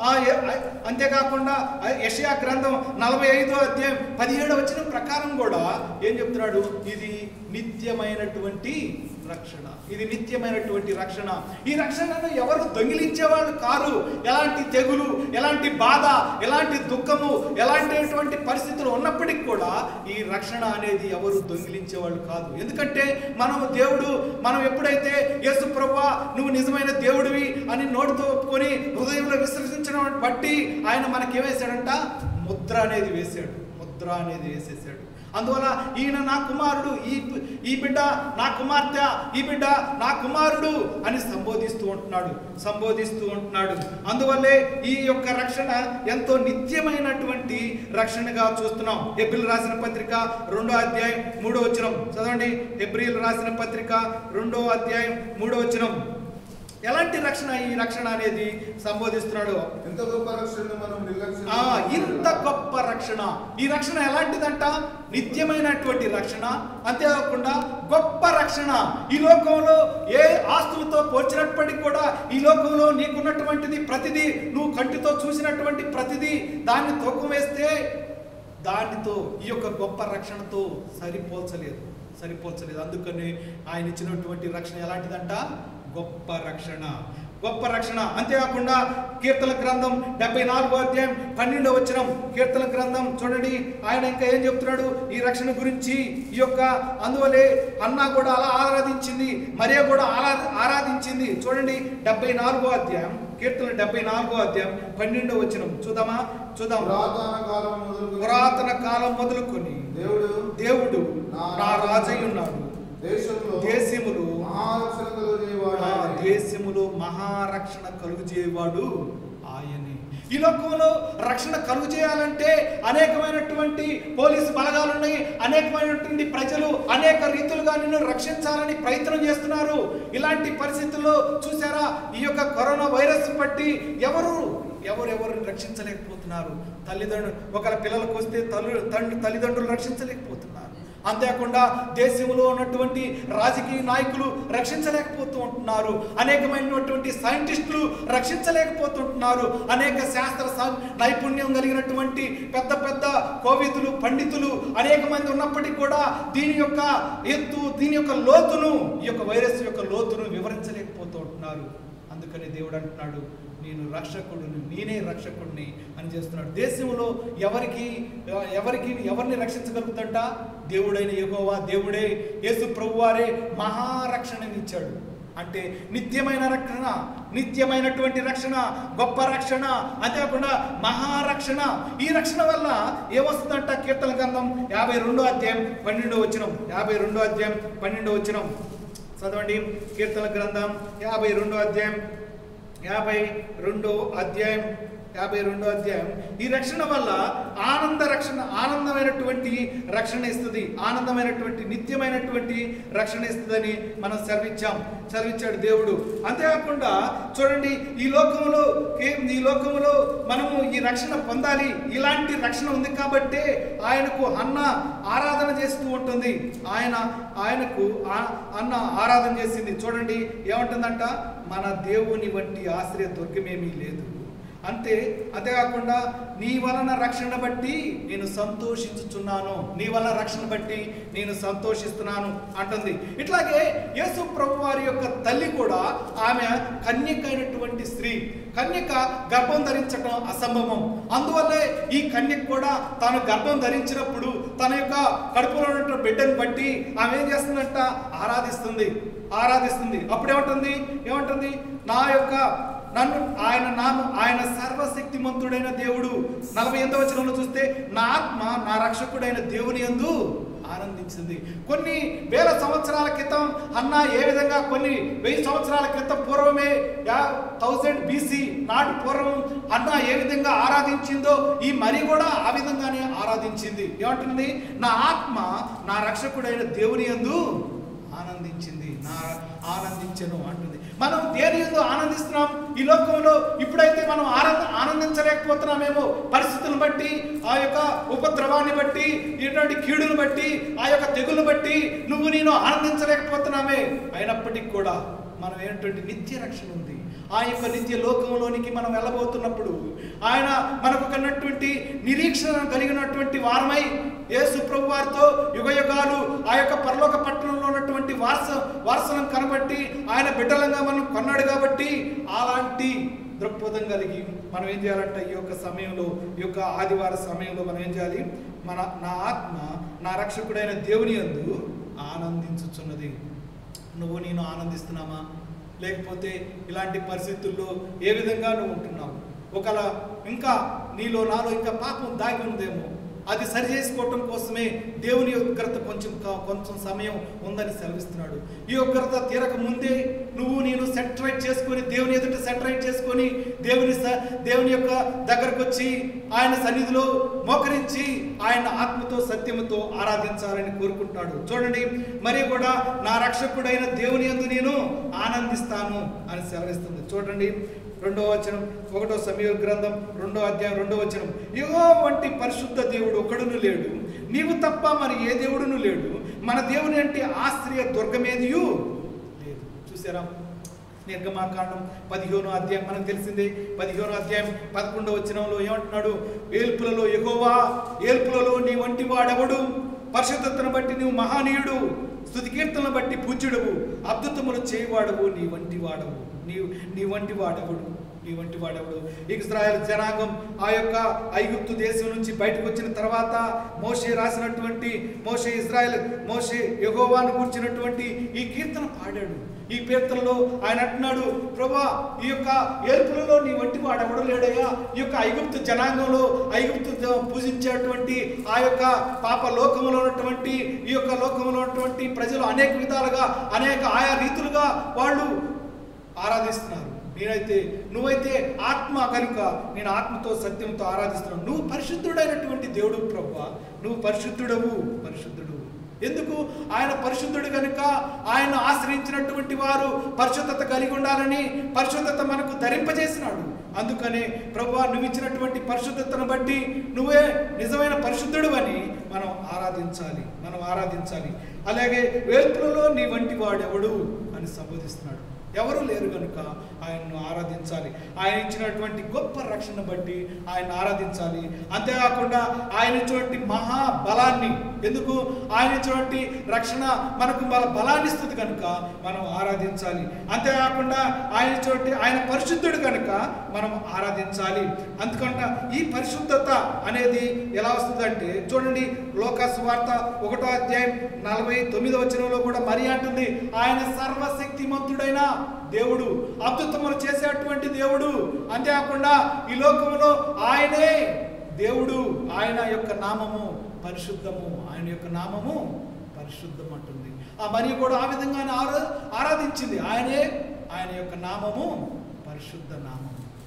Speaker 1: అంతేకాకుండా యెషయా గ్రంథం నలభై ఐదో అధ్యాయం పదిహేడవ వచనం ప్రకారం కూడా ఏం చెప్తున్నాడు? ఇది నిత్యమైనటువంటి రక్షణ. ఇది నిత్యమైనటువంటి రక్షణ. ఈ రక్షణను ఎవరు దొంగిలించేవాళ్ళు కారు. ఎలాంటి తెగులు, ఎలాంటి బాధ, ఎలాంటి దుఃఖము, ఎలాంటిటువంటి పరిస్థితులు ఉన్నప్పటికీ కూడా ఈ రక్షణ అనేది ఎవరు దొంగిలించేవాళ్ళు కాదు. ఎందుకంటే మనం దేవుడు మనం ఎప్పుడైతే యేసు ప్రభువా నువ్వు నిజమైన దేవుడివి అని నోటితో ఒప్పుకొని హృదయంలో విశ్వసించడం బట్టి ఆయన మనకేమేశాడంట? ముద్ర అనేది వేశాడు. ముద్ర అనేది వేసేసాడు. అందువల్ల ఈయన నా కుమారుడు, ఈ ఈ బిడ్డ నా కుమార్తె, ఈ బిడ్డ నా కుమారుడు అని సంబోధిస్తూ ఉంటున్నాడు సంబోధిస్తూ ఉంటున్నాడు అందువల్లే ఈ యొక్క రక్షణ ఎంతో నిత్యమైనటువంటి రక్షణగా చూస్తున్నాం. హెబ్రీయులకు రాసిన పత్రిక రెండో అధ్యాయం మూడో వచనం చదవండి. హెబ్రీయులకు రాసిన పత్రిక రెండో అధ్యాయం మూడో వచనం. ఎలాంటి రక్షణ ఈ రక్షణ అనేది సంబోధిస్తున్నాడు?
Speaker 2: ఇంత గొప్ప రక్షణ మనం నిర్లక్ష్యం
Speaker 1: ఆ ఇంత గొప్ప రక్షణ. ఈ రక్షణ ఎలాంటిదంట? నిత్యమైనటువంటి రక్షణ. అంతేకాకుండా గొప్ప రక్షణ. ఈ లోకంలో ఏ ఆస్తులతో పోల్చినప్పటికీ కూడా ఈ లోకంలో నీకున్నటువంటిది ప్రతిదీ, నువ్వు కంటితో చూసినటువంటి ప్రతిదీ దాన్ని తూకం వేస్తే దానితో ఈ యొక్క గొప్ప రక్షణతో సరిపోల్చలేదు సరిపోల్చలేదు అందుకని ఆయన ఇచ్చినటువంటి రక్షణ ఎలాంటిదంట? గొప్ప రక్షణ. గొప్ప రక్షణ. అంతేకాకుండా కీర్తన గ్రంథం డెబ్బై నాలుగో అధ్యాయం పన్నెండో వచనం. కీర్తన గ్రంథం చూడండి, ఆయన ఇంకా ఏం చెప్తున్నాడు ఈ రక్షణ గురించి? ఈ యొక్క అందువలే అన్నా కూడా అలా ఆరాధించింది, మరియా కూడా ఆరా ఆరాధించింది చూడండి. డెబ్బై నాలుగో అధ్యాయం కీర్తన డెబ్బై నాలుగో అధ్యాయం పన్నెండో వచనం చూద్దామా? చూద్దాం. పురాతన కాలం మొదలుకొని దేవుడు దేవుడు నా రాజై ఉన్నాడు. దేశములు దేశములు మహారక్షణ కలుగు చేయవాడు ఆయనే. ఈ లోకంలో రక్షణ కలుగు చేయాలంటే అనేకమైనటువంటి పోలీసు బలగాలు ఉన్నాయి, అనేకమైనటువంటి ప్రజలు అనేక రీతులుగా నిన్ను రక్షించాలని ప్రయత్నం చేస్తున్నారు. ఇలాంటి పరిస్థితుల్లో చూసారా ఈ యొక్క కరోనా వైరస్ బట్టి ఎవరు ఎవరెవరిని రక్షించలేకపోతున్నారు. తల్లిదండ్రులు ఒకరి పిల్లలకు వస్తే తల్లి తండ్రి తల్లిదండ్రులు రక్షించలేకపోతున్నారు. అంతేకాకుండా దేశంలో ఉన్నటువంటి రాజకీయ నాయకులు రక్షించలేకపోతూ ఉంటున్నారు. అనేకమైనటువంటి సైంటిస్టులు రక్షించలేకపోతుంటున్నారు. అనేక శాస్త్ర నైపుణ్యం కలిగినటువంటి పెద్ద పెద్ద కోవిదులు, పండితులు అనేక మంది ఉన్నప్పటికీ కూడా దీని యొక్క ఎత్తు, దీని యొక్క లోతును, ఈ యొక్క వైరస్ యొక్క లోతును వివరించలేకపోతూ ఉంటున్నారు. అందుకని దేవుడు అంటున్నాడు నేను రక్షకుడుని, నేనే రక్షకుడిని అని చేస్తున్నాడు. దేశంలో ఎవరికి ఎవరికి ఎవరిని రక్షించగలుగుతుంట? దేవుడైన యెహోవా దేవుడే, యేసు ప్రభువారే మహారక్షణనిచ్చాడు. అంటే నిత్యమైన రక్షణ, నిత్యమైనటువంటి రక్షణ, గొప్ప రక్షణ, అంతేకాకుండా మహారక్షణ. ఈ రక్షణ వల్ల ఏమొస్తుందంట? కీర్తన గ్రంథం యాభై రెండో అధ్యాయం పన్నెండో వచనం. యాభై రెండో అధ్యాయం పన్నెండో వచనం చదవండి. కీర్తన గ్రంథం యాభై రెండో అధ్యాయం యాభై రెండో అధ్యాయం యాభై రెండో అధ్యాయం. ఈ రక్షణ వల్ల ఆనంద రక్షణ ఆనందమైనటువంటి రక్షణ ఇస్తుంది, ఆనందమైనటువంటి నిత్యమైనటువంటి రక్షణ ఇస్తుందని మనం సెలవిచ్చాం సెలవిచ్చాడు దేవుడు. అంతేకాకుండా చూడండి, ఈ లోకంలో ఈ లోకంలో మనము ఈ రక్షణ పొందాలి. ఇలాంటి రక్షణ ఉంది కాబట్టే ఆయనకు అన్న ఆరాధన చేస్తూ ఉంటుంది. ఆయన ఆయనకు అన్న ఆరాధన చేసింది. చూడండి ఏమంటుందంట, మన దేవుని వంటి ఆశ్రయ దుర్గమేమీ లేదు. అంతే అంతేకాకుండా నీ వలన రక్షణ బట్టి నేను సంతోషించుచున్నాను, నీ వలన రక్షణ బట్టి నేను సంతోషిస్తున్నాను అంటుంది. ఇట్లాగే యేసు ప్రభు వారి యొక్క తల్లి కూడా, ఆమె కన్యక అయినటువంటి స్త్రీ. కన్యక గర్భం ధరించడం అసంభవం. అందువల్లే ఈ కన్యక కూడా తాను గర్భం ధరించినప్పుడు తన యొక్క కడుపులో ఉన్న బిడ్డను బట్టి ఆమె ఏం చేస్తుందంట, ఆరాధిస్తుంది ఆరాధిస్తుంది అప్పుడు ఏమంటుంది ఏమంటుంది నా యొక్క నన్ను ఆయన నాను ఆయన సర్వశక్తిమంతుడైన దేవుడు. నలభై ఎనిమిదవ వచనంలో చూస్తే, నా ఆత్మ నా రక్షకుడైన దేవుని యందు ఆనందించింది. కొన్ని వేల సంవత్సరాల క్రితం అన్న ఏ విధంగా, కొన్ని వెయ్యి సంవత్సరాల క్రితం పూర్వమే థౌజండ్ బీసీ నాటి పూర్వం అన్న ఏ విధంగా ఆరాధించిందో ఈ మరి కూడా ఆ విధంగానే ఆరాధించింది. ఏమంటుంది, నా ఆత్మ నా రక్షకుడైన దేవుని యందు ఆనందించింది, నా ఆనందించను అంటుంది. మనం దేని యందు ఆనందిస్తున్నాం ఈ లోకంలో? ఇప్పుడైతే మనం ఆనంద ఆనందించలేకపోతున్నామేమో, పరిస్థితులను బట్టి, ఆ యొక్క ఉపద్రవాన్ని బట్టి, ఇటువంటి కీడును బట్టి, ఆ యొక్క తెగులు బట్టి నువ్వు నేను ఆనందించలేకపోతున్నామే. అయినప్పటికీ కూడా మనం ఏంటంటే నిత్య రక్షణ ఉంది. ఆ యొక్క నిత్య లోకంలోనికి మనం వెళ్ళబోతున్నప్పుడు ఆయన మనకు కన్నటువంటి నిరీక్షణ కలిగినటువంటి వారమై యేసు ప్రభు వారితో యుగ యుగాలు ఆ యొక్క పరలోక పట్టణంలో ఉన్నటువంటి వారస వారసలను కనబట్టి ఆయన బిడ్డలంగా మనం కొన్నాడు. కాబట్టి అలాంటి దృక్పథం కలిగి మనం ఏం చేయాలంటే, ఈ యొక్క సమయంలో, ఈ యొక్క ఆదివార సమయంలో మనం ఏం చేయాలి, మన నా ఆత్మ నా రక్షకుడైన దేవుని యందు ఆనందించుచున్నది. నువ్వు నేను ఆనందిస్తున్నామా? లేకపోతే ఇలాంటి పరిస్థితుల్లో ఏ విధంగా నువ్వు ఉంటున్నావు? ఒకవేళ ఇంకా నీలో నాలో ఇంకా పాపం దాగి ఉందేమో, అది సరి చేసుకోవటం కోసమే దేవుని ఉగ్రత కొంచెం కొంచెం సమయం ఉందని సెలవిస్తున్నాడు. ఈ ఉగ్రత తీరక ముందే నువ్వు నేను సెటరైట్ చేసుకొని, దేవుని ఎదుట సెటరైట్ చేసుకొని, దేవుని దేవుని యొక్క దగ్గరకు వచ్చి ఆయన సన్నిధిలో మోకరించి ఆయన ఆత్మతో సత్యముతో ఆరాధించాలని కోరుకుంటున్నాడు. చూడండి, మరి కూడా నా రక్షకుడైన దేవుని యందు నేను ఆనందిస్తాను అని సెలవిస్తుంది. చూడండి రెండో వచనం, ఒకటో సమూయేలు గ్రంథం రెండో అధ్యాయం రెండో వచనం, యెహోవా వంటి పరిశుద్ధ దేవుడు ఒకడును లేడు, నీవు తప్ప మరి ఏ దేవుడును లేడు, మన దేవుని అంటే ఆశ్రయ దుర్గమేదియు లేదు. చూసారా, నిర్గమాకాండం పదిహేనో అధ్యాయం మనకు తెలిసిందే. పదిహేనో అధ్యాయం పదకొండో వచనంలో ఏమంటున్నాడు, ఏల్పులలో యెహోవా, ఏల్పులలో నీ వంటి వాడెవడు, పరిశుద్ధతను బట్టి నీవు మహానీయుడు, స్తుతి కీర్తనను బట్టి పూజ్యుడవు, అద్భుతములు చేయవాడవు, నీ వంటి వాడవు నీవు నీ వంటి వాడెవడు నీ వంటి వాడెవడు ఇశ్రాయేలు జనాంగం ఆ యొక్క ఐగుప్తు దేశం నుంచి బయటకు వచ్చిన తర్వాత మోషే రాసినటువంటి మోషే ఇశ్రాయేల్ మోషే యెహోవాను కూర్చున్నటువంటి ఈ కీర్తన పాడాడు. ఈ కీర్తనలో ఆయన అంటున్నాడు, ప్రభా, ఈ యొక్క ఏల్పులలో నీ వంటి వాడు ఎవడు లేడయ్యా. ఈ యొక్క ఐగుప్తు జనాంగంలో ఐగుప్తు పూజించేటువంటి ఆ యొక్క పాప లోకంలో ఉన్నటువంటి ఈ యొక్క లోకంలో ఉన్నటువంటి ప్రజలు అనేక విధాలుగా అనేక ఆయా రీతులుగా వాళ్ళు ఆరాధిస్తున్నారు. నేనైతే నువ్వైతే ఆత్మ కనుక నేను ఆత్మతో సత్యంతో ఆరాధిస్తున్నాను. నువ్వు పరిశుద్ధుడైనటువంటి దేవుడు ప్రభువా, నువ్వు పరిశుద్ధుడవు పరిశుద్ధుడు. ఎందుకు? ఆయన పరిశుద్ధుడు కనుక ఆయన ఆశ్రయించినటువంటి వారు పరిశుద్ధత కలిగి ఉండాలని పరిశుద్ధత మనకు ధరింపజేసినాడు. అందుకనే ప్రభువా, నువ్వు ఇచ్చినటువంటి పరిశుద్ధతను బట్టి నువ్వే నిజమైన పరిశుద్ధుడు అని మనం ఆరాధించాలి మనం ఆరాధించాలి అలాగే వేల్పులలో నీ వంటి వాడెవడు అని సంబోధిస్తున్నాడు. ఎవరు లేరు కనుక ఆయన్ను ఆరాధించాలి. ఆయన ఇచ్చినటువంటి గొప్ప రక్షణ బట్టి ఆయన ఆరాధించాలి. అంతేకాకుండా ఆయన ఇచ్చినటువంటి మహా బలాన్ని, ఎందుకు ఆయన ఇచ్చినటువంటి రక్షణ మనకు బల బలాన్ని ఇస్తుంది కనుక మనం ఆరాధించాలి. అంతేకాకుండా ఆయన ఇచ్చినటువంటి ఆయన పరిశుద్ధుడు కనుక మనం ఆరాధించాలి. అందుకంటే ఈ పరిశుద్ధత అనేది ఎలా వస్తుందంటే, చూడండి లోకా సువార్త ఒకటో అధ్యాయం నలభై తొమ్మిదో వచనంలో కూడా మరి అంటుంది, ఆయన సర్వశక్తిమంతుడైన దేవుడు, అద్భుతములు చేసేటువంటి దేవుడు. అంతేకాకుండా ఈ లోకంలో ఆయనే దేవుడు, ఆయన యొక్క నామము పరిశుద్ధము, ఆయన యొక్క నామము పరిశుద్ధం అంటుంది. ఆ మరి కూడా ఆ విధంగానే ఆరా ఆరాధించింది. ఆయనే ఆయన యొక్క నామము పరిశుద్ధ నామము.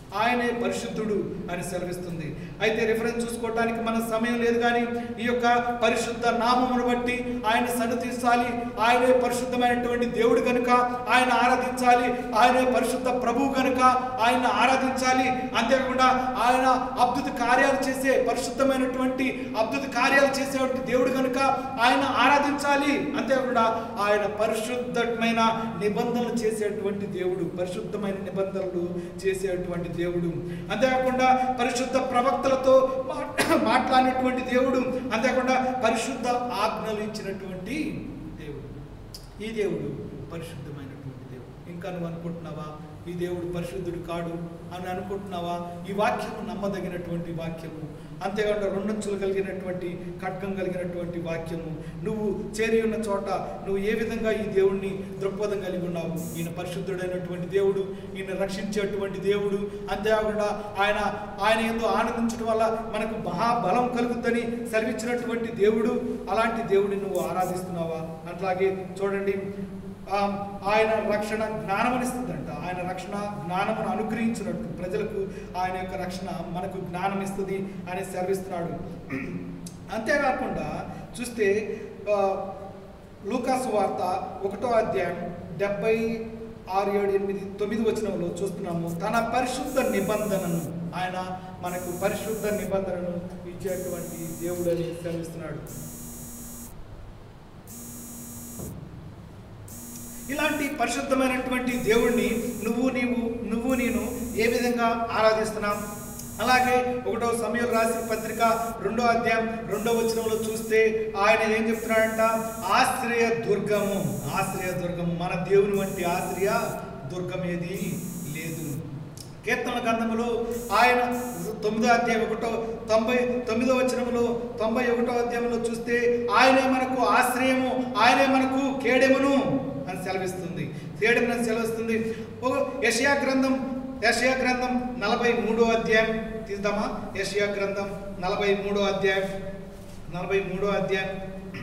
Speaker 1: ఆయనే పరిశుద్ధుడు అని సెలవిస్తుంది. అయితే రిఫరెన్స్ చూసుకోవడానికి మన సమయం లేదు, కానీ ఈ యొక్క పరిశుద్ధ నామమును బట్టి ఆయన సన్నిధించాలి. ఆయనే పరిశుద్ధమైనటువంటి దేవుడు కనుక ఆయన ఆరాధించాలి. ఆయనే పరిశుద్ధ ప్రభువు కనుక ఆయన ఆరాధించాలి. అంతేకాకుండా ఆయన అద్భుత కార్యాలు చేసే పరిశుద్ధమైనటువంటి అద్భుత కార్యాలు చేసేటువంటి దేవుడు కనుక ఆయన ఆరాధించాలి. అంతేకాకుండా ఆయన పరిశుద్ధమైన నిబంధనలు చేసేటువంటి దేవుడు, పరిశుద్ధమైన నిబంధనలు చేసేటువంటి దేవుడు. అంతేకాకుండా పరిశుద్ధ ప్రవక్తలతో మాట్లాడినటువంటి దేవుడు. అంతేకాకుండా పరిశుద్ధ ఆజ్ఞలు ఇచ్చినటువంటి దేవుడు. ఈ దేవుడు పరిశుద్ధమైనటువంటి దేవుడు. ఇంకా నువ్వు అనుకుంటున్నావా ఈ దేవుడు పరిశుద్ధుడు కాడు అని అనుకుంటున్నావా? ఈ వాక్యము నమ్మదగినటువంటి వాక్యము. అంతేకాకుండా రెండంచులు కలిగినటువంటి ఖడ్గం కలిగినటువంటి వాక్యము. నువ్వు చేరి ఉన్న చోట నువ్వు ఏ విధంగా ఈ దేవుణ్ణి దృక్పథం కలిగి ఉన్నావు? ఈయన పరిశుద్ధుడైనటువంటి దేవుడు, ఈయన రక్షించేటువంటి దేవుడు. అంతేకాకుండా ఆయన ఆయన ఎంతో ఆనందించడం వల్ల మనకు మహాబలం కలుగుతుందని సెలవిచ్చినటువంటి దేవుడు. అలాంటి దేవుడిని నువ్వు ఆరాధిస్తున్నావా? అట్లాగే చూడండి, ఆయన రక్షణ జ్ఞానమనిస్తుందంట. ఆయన రక్షణ జ్ఞానమును అనుగ్రహించినట్టు ప్రజలకు ఆయన యొక్క రక్షణ మనకు జ్ఞానం ఇస్తుంది అని సెలవిస్తున్నాడు. అంతేకాకుండా చూస్తే లూకాసు వార్త ఒకటో అధ్యాయం డెబ్బై ఆరు ఏడు ఎనిమిది తొమ్మిది వచనంలో చూస్తున్నాము. తన పరిశుద్ధ నిబంధనను, ఆయన మనకు పరిశుద్ధ నిబంధనను ఇచ్చేటువంటి దేవుడు అని సెలవిస్తున్నాడు. ఇలాంటి పరిశుద్ధమైనటువంటి దేవుణ్ణి నువ్వు నీవు నువ్వు నేను ఏ విధంగా ఆరాధిస్తున్నాం? అలాగే ఒకటో సమూయేలు రాసిన పత్రిక రెండో అధ్యాయం రెండో వచనంలో చూస్తే ఆయన ఏం చెప్తున్నాడంట? ఆశ్రయ దుర్గము, ఆశ్రయ దుర్గము. మన దేవుని వంటి ఆశ్రయ దుర్గం ఏది లేదు. కీర్తనల గ్రంథములో ఆయన తొమ్మిదో అధ్యాయం ఒకటో తొంభై తొమ్మిదో వచనములో తొంభై ఒకటో అధ్యాయంలో చూస్తే ఆయనే మనకు ఆశ్రయము, ఆయనే మనకు కేడెమును అని సెలవిస్తుంది. కేడెమును సెలవిస్తుంది. ఒక యెషయా గ్రంథం యెషయా గ్రంథం నలభై మూడో అధ్యాయం తీద్దామా? యెషయా గ్రంథం నలభై మూడో అధ్యాయం నలభై మూడో అధ్యాయం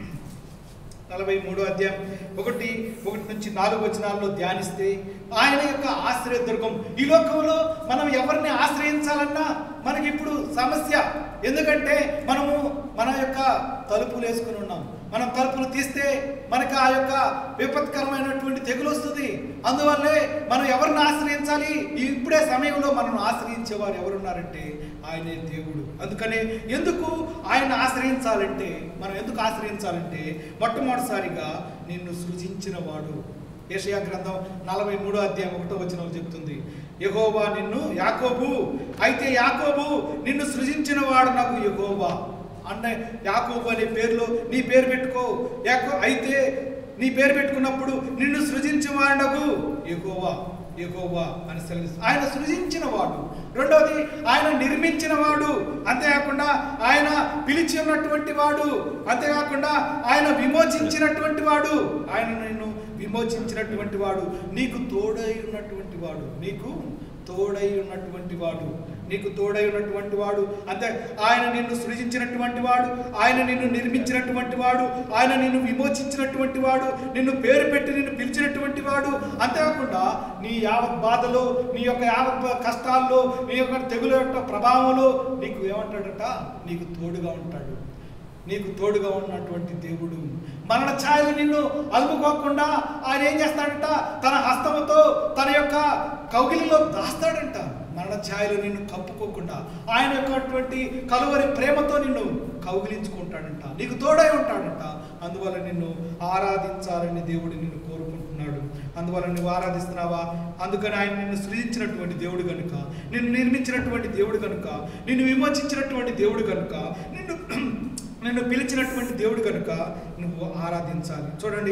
Speaker 1: నలభై మూడో అధ్యాయం ఒకటి ఒకటి నుంచి నాలుగు వచనాల్లో ధ్యానిస్తే ఆయన యొక్క ఆశ్రయ దుర్గం. ఈ లోకంలో మనం ఎవరిని ఆశ్రయించాలన్నా మనకి ఇప్పుడు సమస్య. ఎందుకంటే మనము మన యొక్క తలుపులు వేసుకుని ఉన్నాం. మనం తలుపులు తీస్తే మనకు ఆ యొక్క విపత్కరమైనటువంటి తెగులు వస్తుంది. అందువల్లే మనం ఎవరిని ఆశ్రయించాలి? ఇప్పుడే సమయంలో మనం ఆశ్రయించేవారు ఎవరున్నారంటే ఆయనే దేవుడు. అందుకనే ఎందుకు ఆయన ఆశ్రయించాలంటే మనం ఎందుకు ఆశ్రయించాలంటే మొట్టమొదటిసారిగా నిన్ను సృజించిన వాడు. యెషయా గ్రంథం నలభై మూడో అధ్యాయం ఒకటో వచనం చెప్తుంది, యెహోవా నిన్ను యాకోబు, అయితే యాకోబు నిన్ను సృజించిన వాడు నాకు యెహోవా. అంటే యాకోబు అనే పేరులో నీ పేరు పెట్టుకో. యాకో అయితే నీ పేరు పెట్టుకున్నప్పుడు నిన్ను సృజించిన వాడు యెహోవా, యెహోవా అని సెలవిస్తుంది. ఆయన సృజించిన వాడు. రెండవది ఆయన నిర్మించిన వాడు. అంతేకాకుండా ఆయన పిలిచి ఉన్నటువంటి వాడు. అంతేకాకుండా ఆయన విమోచించినటువంటి వాడు. ఆయన నిన్ను విమోచించినటువంటి వాడు. నీకు తోడై ఉన్నటువంటి వాడు. నీకు తోడై ఉన్నటువంటి వాడు. నీకు తోడై ఉన్నటువంటి వాడు. అంతే ఆయన నిన్ను సృజించినటువంటి వాడు. ఆయన నిన్ను నిర్మించినటువంటి వాడు. ఆయన నిన్ను విమోచించినటువంటి వాడు. నిన్ను పేరు పెట్టి నిన్ను పిలిచినటువంటి వాడు. అంతేకాకుండా నీ యావత్ బాధలో, నీ యొక్క యావత్ కష్టాల్లో, నీ యొక్క తెగుల యొక్క ప్రభావంలో నీకు ఏమంటాడట? నీకు తోడుగా ఉంటాడు. నీకు తోడుగా ఉన్నటువంటి దేవుడు. మరణ ఛాయలు నిన్ను అలుముకోకుండా ఆయన ఏం చేస్తాడంట? తన హస్తముతో తన యొక్క కౌగిలిలో దాస్తాడంట. మరణ ఛాయలు నిన్ను కప్పుకోకుండా ఆయన యొక్కటువంటి కలువరి ప్రేమతో నిన్ను కౌగిలించుకుంటాడంట. నీకు తోడై ఉంటాడంట. అందువల్ల నిన్ను ఆరాధించాలని దేవుడు నిన్ను కోరుకుంటున్నాడు. అందువల్ల నువ్వు ఆరాధిస్తున్నావా? అందుకని ఆయన నిన్ను సృజించినటువంటి దేవుడు కనుక, నిన్ను నిర్మించినటువంటి దేవుడు కనుక, నిన్ను విమోచించినటువంటి దేవుడు కనుక, నిన్ను నిన్ను పిలిచినటువంటి దేవుడు కనుక నువ్వు ఆరాధించాలి. చూడండి,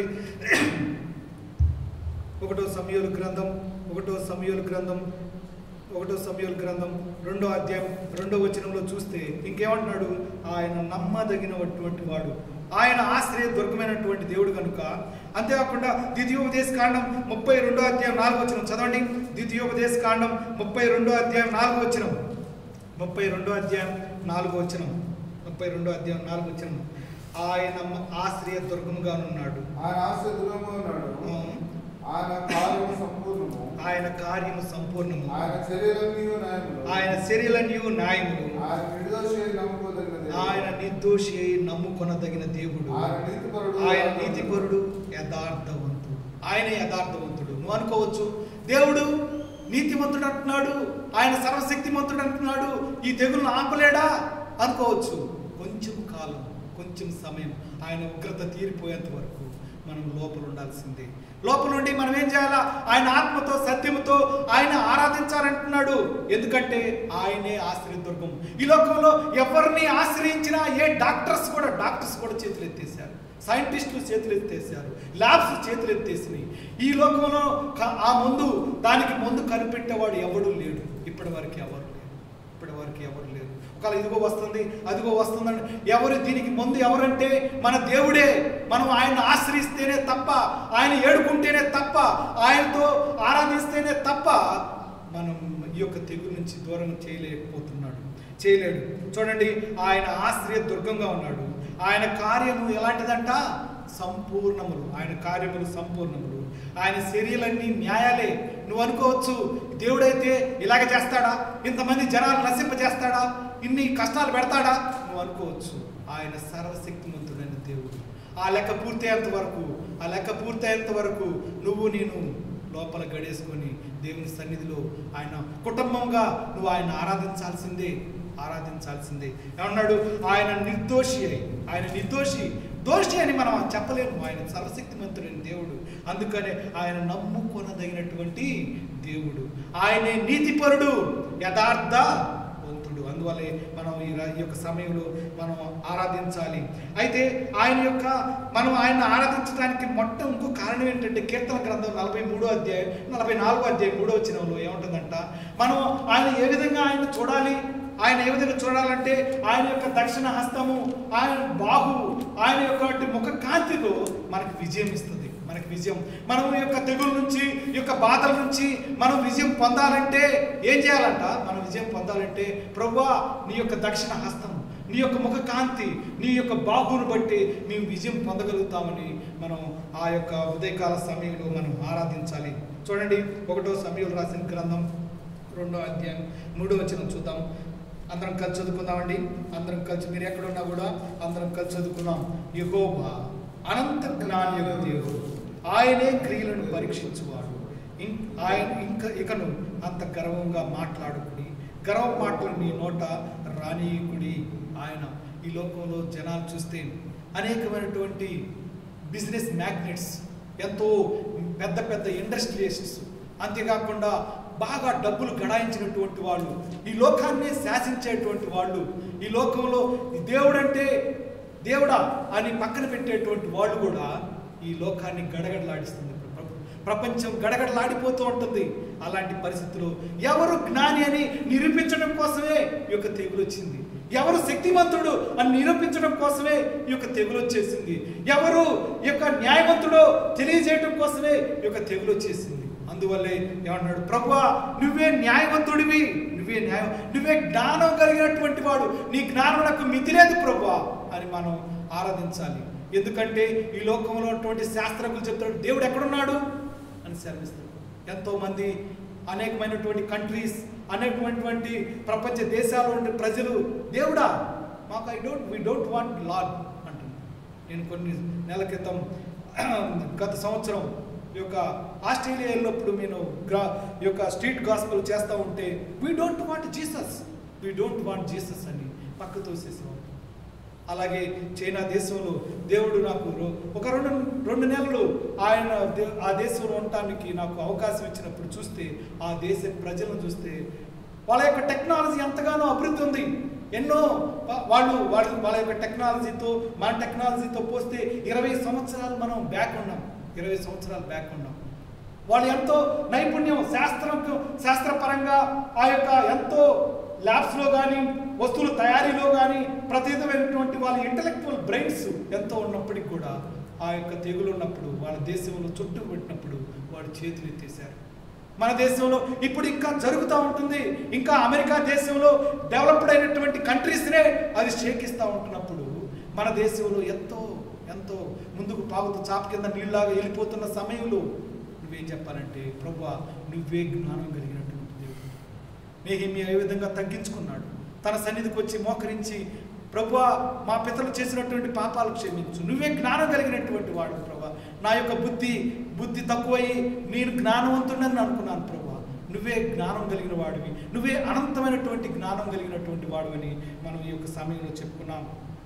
Speaker 1: ఒకటో సమూయేలు గ్రంథం ఒకటో సమూయేలు గ్రంథం ఒకటో సమూయేలు గ్రంథం రెండో అధ్యాయం రెండో వచనంలో చూస్తే ఇంకేమంటున్నాడు? ఆయన నమ్మదగినటువంటి వాడు, ఆయన ఆశ్రయ దుర్గమైనటువంటి దేవుడు కనుక. అంతేకాకుండా ద్వితీయోపదేశ కాండం ముప్పై రెండో అధ్యాయం నాలుగు వచనం చదవండి. ద్వితీయోపదేశ కాండం ముప్పై రెండో అధ్యాయం నాలుగు వచనం ముప్పై రెండో అధ్యాయం నాలుగు వచనం ముప్పై రెండో అధ్యాయం నాలుగు వచనం ఆయన ఆశ్రయ దుర్గముగా ఉన్నాడు.
Speaker 2: ఆయన ఆశ్రయ దుర్గముగా ఉన్నాడు. ఆయన కార్యము సంపూర్ణము,
Speaker 1: ఆయన కార్యము సంపూర్ణము,
Speaker 2: ఆయన చర్యలన్నీ న్యాయములు,
Speaker 1: ఆయన చర్యలన్నీ న్యాయములు,
Speaker 2: ఆయన నిర్దోషి అయి నమ్ముకోదగిన దేవుడు,
Speaker 1: ఆయన నిర్దోషి అయి నమ్ముకొనదగిన దేవుడు,
Speaker 2: ఆయన నీతిపరుడు,
Speaker 1: ఆయన నీతిపరుడు, యథార్థవంతుడు. ఆయన యథార్థవంతుడు. నువ్వు అనుకోవచ్చు, దేవుడు నీతిమంతుడు అంటున్నాడు, ఆయన సర్వశక్తిమంతుడు అంటున్నాడు, ఈ తెగులను ఆపలేడా అనుకోవచ్చు. కొంచెం కాలం, కొంచెం సమయం, ఆయన ఉగ్రత తీరిపోయేంత వరకు మనం లోపల ఉండాల్సిందే. లోపల నుండి మనం ఏం చేయాలా? ఆయన ఆత్మతో సత్యముతో ఆయన ఆరాధించాలంటున్నాడు. ఎందుకంటే ఆయనే ఆశ్రయదుర్గం. ఈ లోకంలో ఎవరిని ఆశ్రయించినా, ఏ డాక్టర్స్ కూడా డాక్టర్స్ కూడా చేతులు ఎత్తేసారు, సైంటిస్టులు చేతులు ఎత్తేసారు, ల్యాబ్స్ చేతులు ఎత్తేసినాయి. ఈ లోకంలో ఆ ముందు దానికి ముందు కనిపెట్టేవాడు ఎవడు లేడు. ఇప్పటి వరకు ఎవరు లేరు, ఇప్పటి వరకు ఎవరు లేరు. ఒకవేళ ఇదిగో వస్తుంది, అదిగో వస్తుందని ఎవరు దీనికి ముందు ఎవరంటే మన దేవుడే. మనం ఆయన ఆశ్రయిస్తేనే తప్ప, ఆయన ఏడుకుంటేనే తప్ప, ఆయనతో ఆరాధిస్తేనే తప్ప మనం ఈ యొక్క తెగుల నుంచి దూరం చేయలేకపోతున్నాడు, చేయలేడు. చూడండి, ఆయన ఆశ్రయ దుర్గంగా ఉన్నాడు. ఆయన కార్యము ఎలాంటిదంట? సంపూర్ణములు. ఆయన కార్యములు సంపూర్ణములు. ఆయన చర్యలన్నీ న్యాయాలే. నువ్వు అనుకోవచ్చు, దేవుడైతే ఇలాగ చేస్తాడా? ఇంతమంది జనాలు నశింపజేస్తాడా? ఇన్ని కష్టాలు పెడతాడా? నువ్వు అనుకోవచ్చు. ఆయన సర్వశక్తిమంతుడైన దేవుడు. ఆ లెక్క పూర్తయ్యేంత వరకు ఆ లెక్క పూర్తయ్యేంత వరకు నువ్వు నేను లోపల గడేసుకొని దేవుని సన్నిధిలో ఆయన కుటుంబంగా నువ్వు ఆయన ఆరాధించాల్సిందే, ఆరాధించాల్సిందే. ఏమన్నాడు? ఆయన నిర్దోషి అయి, ఆయన నిర్దోషి, దోషి అని మనం చెప్పలేము. ఆయన సర్వశక్తిమంతుడైన దేవుడు. అందుకనే ఆయన నమ్ముకొనదగినటువంటి దేవుడు. ఆయనే నీతిపరుడు, యథార్థ వంతుడు. అందువల్లే మనం ఈ యొక్క సమయంలో మనం ఆరాధించాలి. అయితే ఆయన యొక్క మనం ఆయన ఆరాధించడానికి మొట్ట ఇంకో కారణం ఏంటంటే, కీర్తన గ్రంథం నలభై మూడో అధ్యాయం నలభై నాలుగో అధ్యాయం మూడో వచనంలో ఏముంటుందంట? మనం ఆయన ఏ విధంగా ఆయన చూడాలి? ఆయన ఏ విధంగా చూడాలంటే, ఆయన యొక్క దక్షిణ హస్తము, ఆయన బాహు, ఆయన యొక్క ముఖ కాంతితో మనకు విజయం ఇస్తుంది, మనకి విజయం. మనం ఈ యొక్క తెగుల నుంచి, ఈ యొక్క బాధల నుంచి మనం విజయం పొందాలంటే ఏం చేయాలంట? మనం విజయం పొందాలంటే, ప్రభువా నీ యొక్క దక్షిణ హస్తం, నీ యొక్క ముఖ కాంతి, నీ యొక్క బాహువును బట్టి మేము విజయం పొందగలుగుతామని మనం ఆ యొక్క ఉదయకాల సమయంలో మనం ఆరాధించాలి. చూడండి, ఒకటో సమయంలో రాసిన గ్రంథం రెండో అధ్యాయం మూడో వచనం చూద్దాం. అందరం కలిసి చదువుకుందామండి. అందరం కలిసి, మీరు ఎక్కడున్నా కూడా అందరం కలిసి చదువుకుందాం. యెహోవా అనంత జ్ఞాని యొక్క దేవుడు, ఆయనే క్రియలను పరీక్షించువాడు. ఆయన ఇంకా ఇకను అంత గర్వంగా మాట్లాడుకుడి, గర్వ మాటలు నీ నోట రానీయకుడి. ఆయన ఈ లోకంలో జనాలు చూస్తే అనేకమైనటువంటి బిజినెస్ మ్యాగ్నెట్స్, ఎంతో పెద్ద పెద్ద ఇండస్ట్రియలిస్ట్స్, అంతేకాకుండా బాగా డబ్బులు గడాయించినటువంటి వాళ్ళు, ఈ లోకాన్ని శాసించేటువంటి వాళ్ళు, ఈ లోకంలో దేవుడంటే దేవుడా అని పక్కన పెట్టేటువంటి వాళ్ళు కూడా ఈ లోకాన్ని గడగడలాడిస్తుంది. ప్రపంచం గడగడలాడిపోతూ ఉంటుంది. అలాంటి పరిస్థితుల్లో ఎవరు జ్ఞాని అని నిరూపించడం కోసమే ఈ యొక్క తెగులు వచ్చింది. ఎవరు శక్తిమంతుడు అని నిరూపించడం కోసమే ఈ యొక్క తెగులు వచ్చేసింది. ఎవరు ఈ యొక్క న్యాయవంతుడో తెలియజేయడం కోసమే ఈ యొక్క తెగులు వచ్చేసింది. అందువల్లే ఏమన్నాడు? ప్రభువా నువ్వే న్యాయవంతుడివి, నువ్వే న్యాయం, నువ్వే జ్ఞానం కలిగినటువంటి వాడు, నీ జ్ఞానం నాకు మితి లేదు ప్రభువా అని మనం ఆరాధించాలి. ఎందుకంటే ఈ లోకంలో ఉన్నటువంటి శాస్త్రజ్ఞులు చెప్తాడు, దేవుడు ఎక్కడున్నాడు అని సెలవిస్తాడు. ఎంతోమంది అనేకమైనటువంటి కంట్రీస్, అనేకమైనటువంటి ప్రపంచ దేశాల్లో ఉండే ప్రజలు, దేవుడా మాకు I don't we don't want Lord అంటున్నారు. నేను కొన్ని నెలల క్రితం గత సంవత్సరం ఈ యొక్క ఆస్ట్రేలియా వెళ్ళినప్పుడు నేను గ్రా ఈ యొక్క స్ట్రీట్ గాస్పెల్ చేస్తూ ఉంటే, we don't want Jesus, we don't want Jesus అని పక్క తోసేసాం. అలాగే చైనా దేశంలో దేవుడు నాకు ఒక రెండు రెండు నెలలు ఆయన ఆ దేశంలో ఉండటానికి నాకు అవకాశం ఇచ్చినప్పుడు చూస్తే, ఆ దేశ ప్రజలను చూస్తే వాళ్ళ యొక్క టెక్నాలజీ ఎంతగానో అభివృద్ధి ఉంది. ఎన్నో వాళ్ళు వాళ్ళు వాళ్ళ యొక్క టెక్నాలజీతో మన టెక్నాలజీతో పోస్తే ఇరవై సంవత్సరాలు మనం బ్యాక్ ఉన్నాం, ఇరవై సంవత్సరాలు బ్యాక్ ఉన్నాం. వాళ్ళు ఎంతో నైపుణ్యం, శాస్త్రం శాస్త్రపరంగా ఆ యొక్క ఎంతో ల్యాబ్స్లో కానీ వస్తువుల తయారీలో కానీ ప్రత్యేకమైనటువంటి వాళ్ళ ఇంటలెక్చువల్ బ్రెయిన్స్ ఎంతో ఉన్నప్పటికీ కూడా ఆ యొక్క తెగులు ఉన్నప్పుడు వాళ్ళ దేశంలో చుట్టూ పెట్టినప్పుడు వాడు చేతులు ఎత్తేశారు. మన దేశంలో ఇప్పుడు ఇంకా జరుగుతూ ఉంటుంది. ఇంకా అమెరికా దేశంలో డెవలప్డ్ అయినటువంటి కంట్రీస్నే అది షేకిస్తూ ఉంటున్నప్పుడు మన దేశంలో ఎంతో ఎంతో ముందుకు పాగుతూ చాప కింద నీళ్ళలాగా వెళ్ళిపోతున్న సమయంలో నువ్వేం చెప్పాలంటే ప్రభువా నువ్వే జ్ఞానం కలిగినటువంటి దేవుడు. నెహెమ్యా ఏ విధంగా తగ్గించుకున్నాడు, తన సన్నిధికి వచ్చి మోకరించి ప్రభువా మా పితరులు చేసినటువంటి పాపాలు క్షమించు, నువ్వే జ్ఞానం కలిగినటువంటి వాడు ప్రభువా, నా యొక్క బుద్ధి బుద్ధి తక్కువయ్యి నేను జ్ఞానవంతుడని అనుకున్నాను ప్రభువా, నువ్వే జ్ఞానం కలిగిన వాడివి, నువ్వే అనంతమైనటువంటి జ్ఞానం కలిగినటువంటి వాడివని మనం ఈ యొక్క సమయంలో చెప్పుకున్నాం.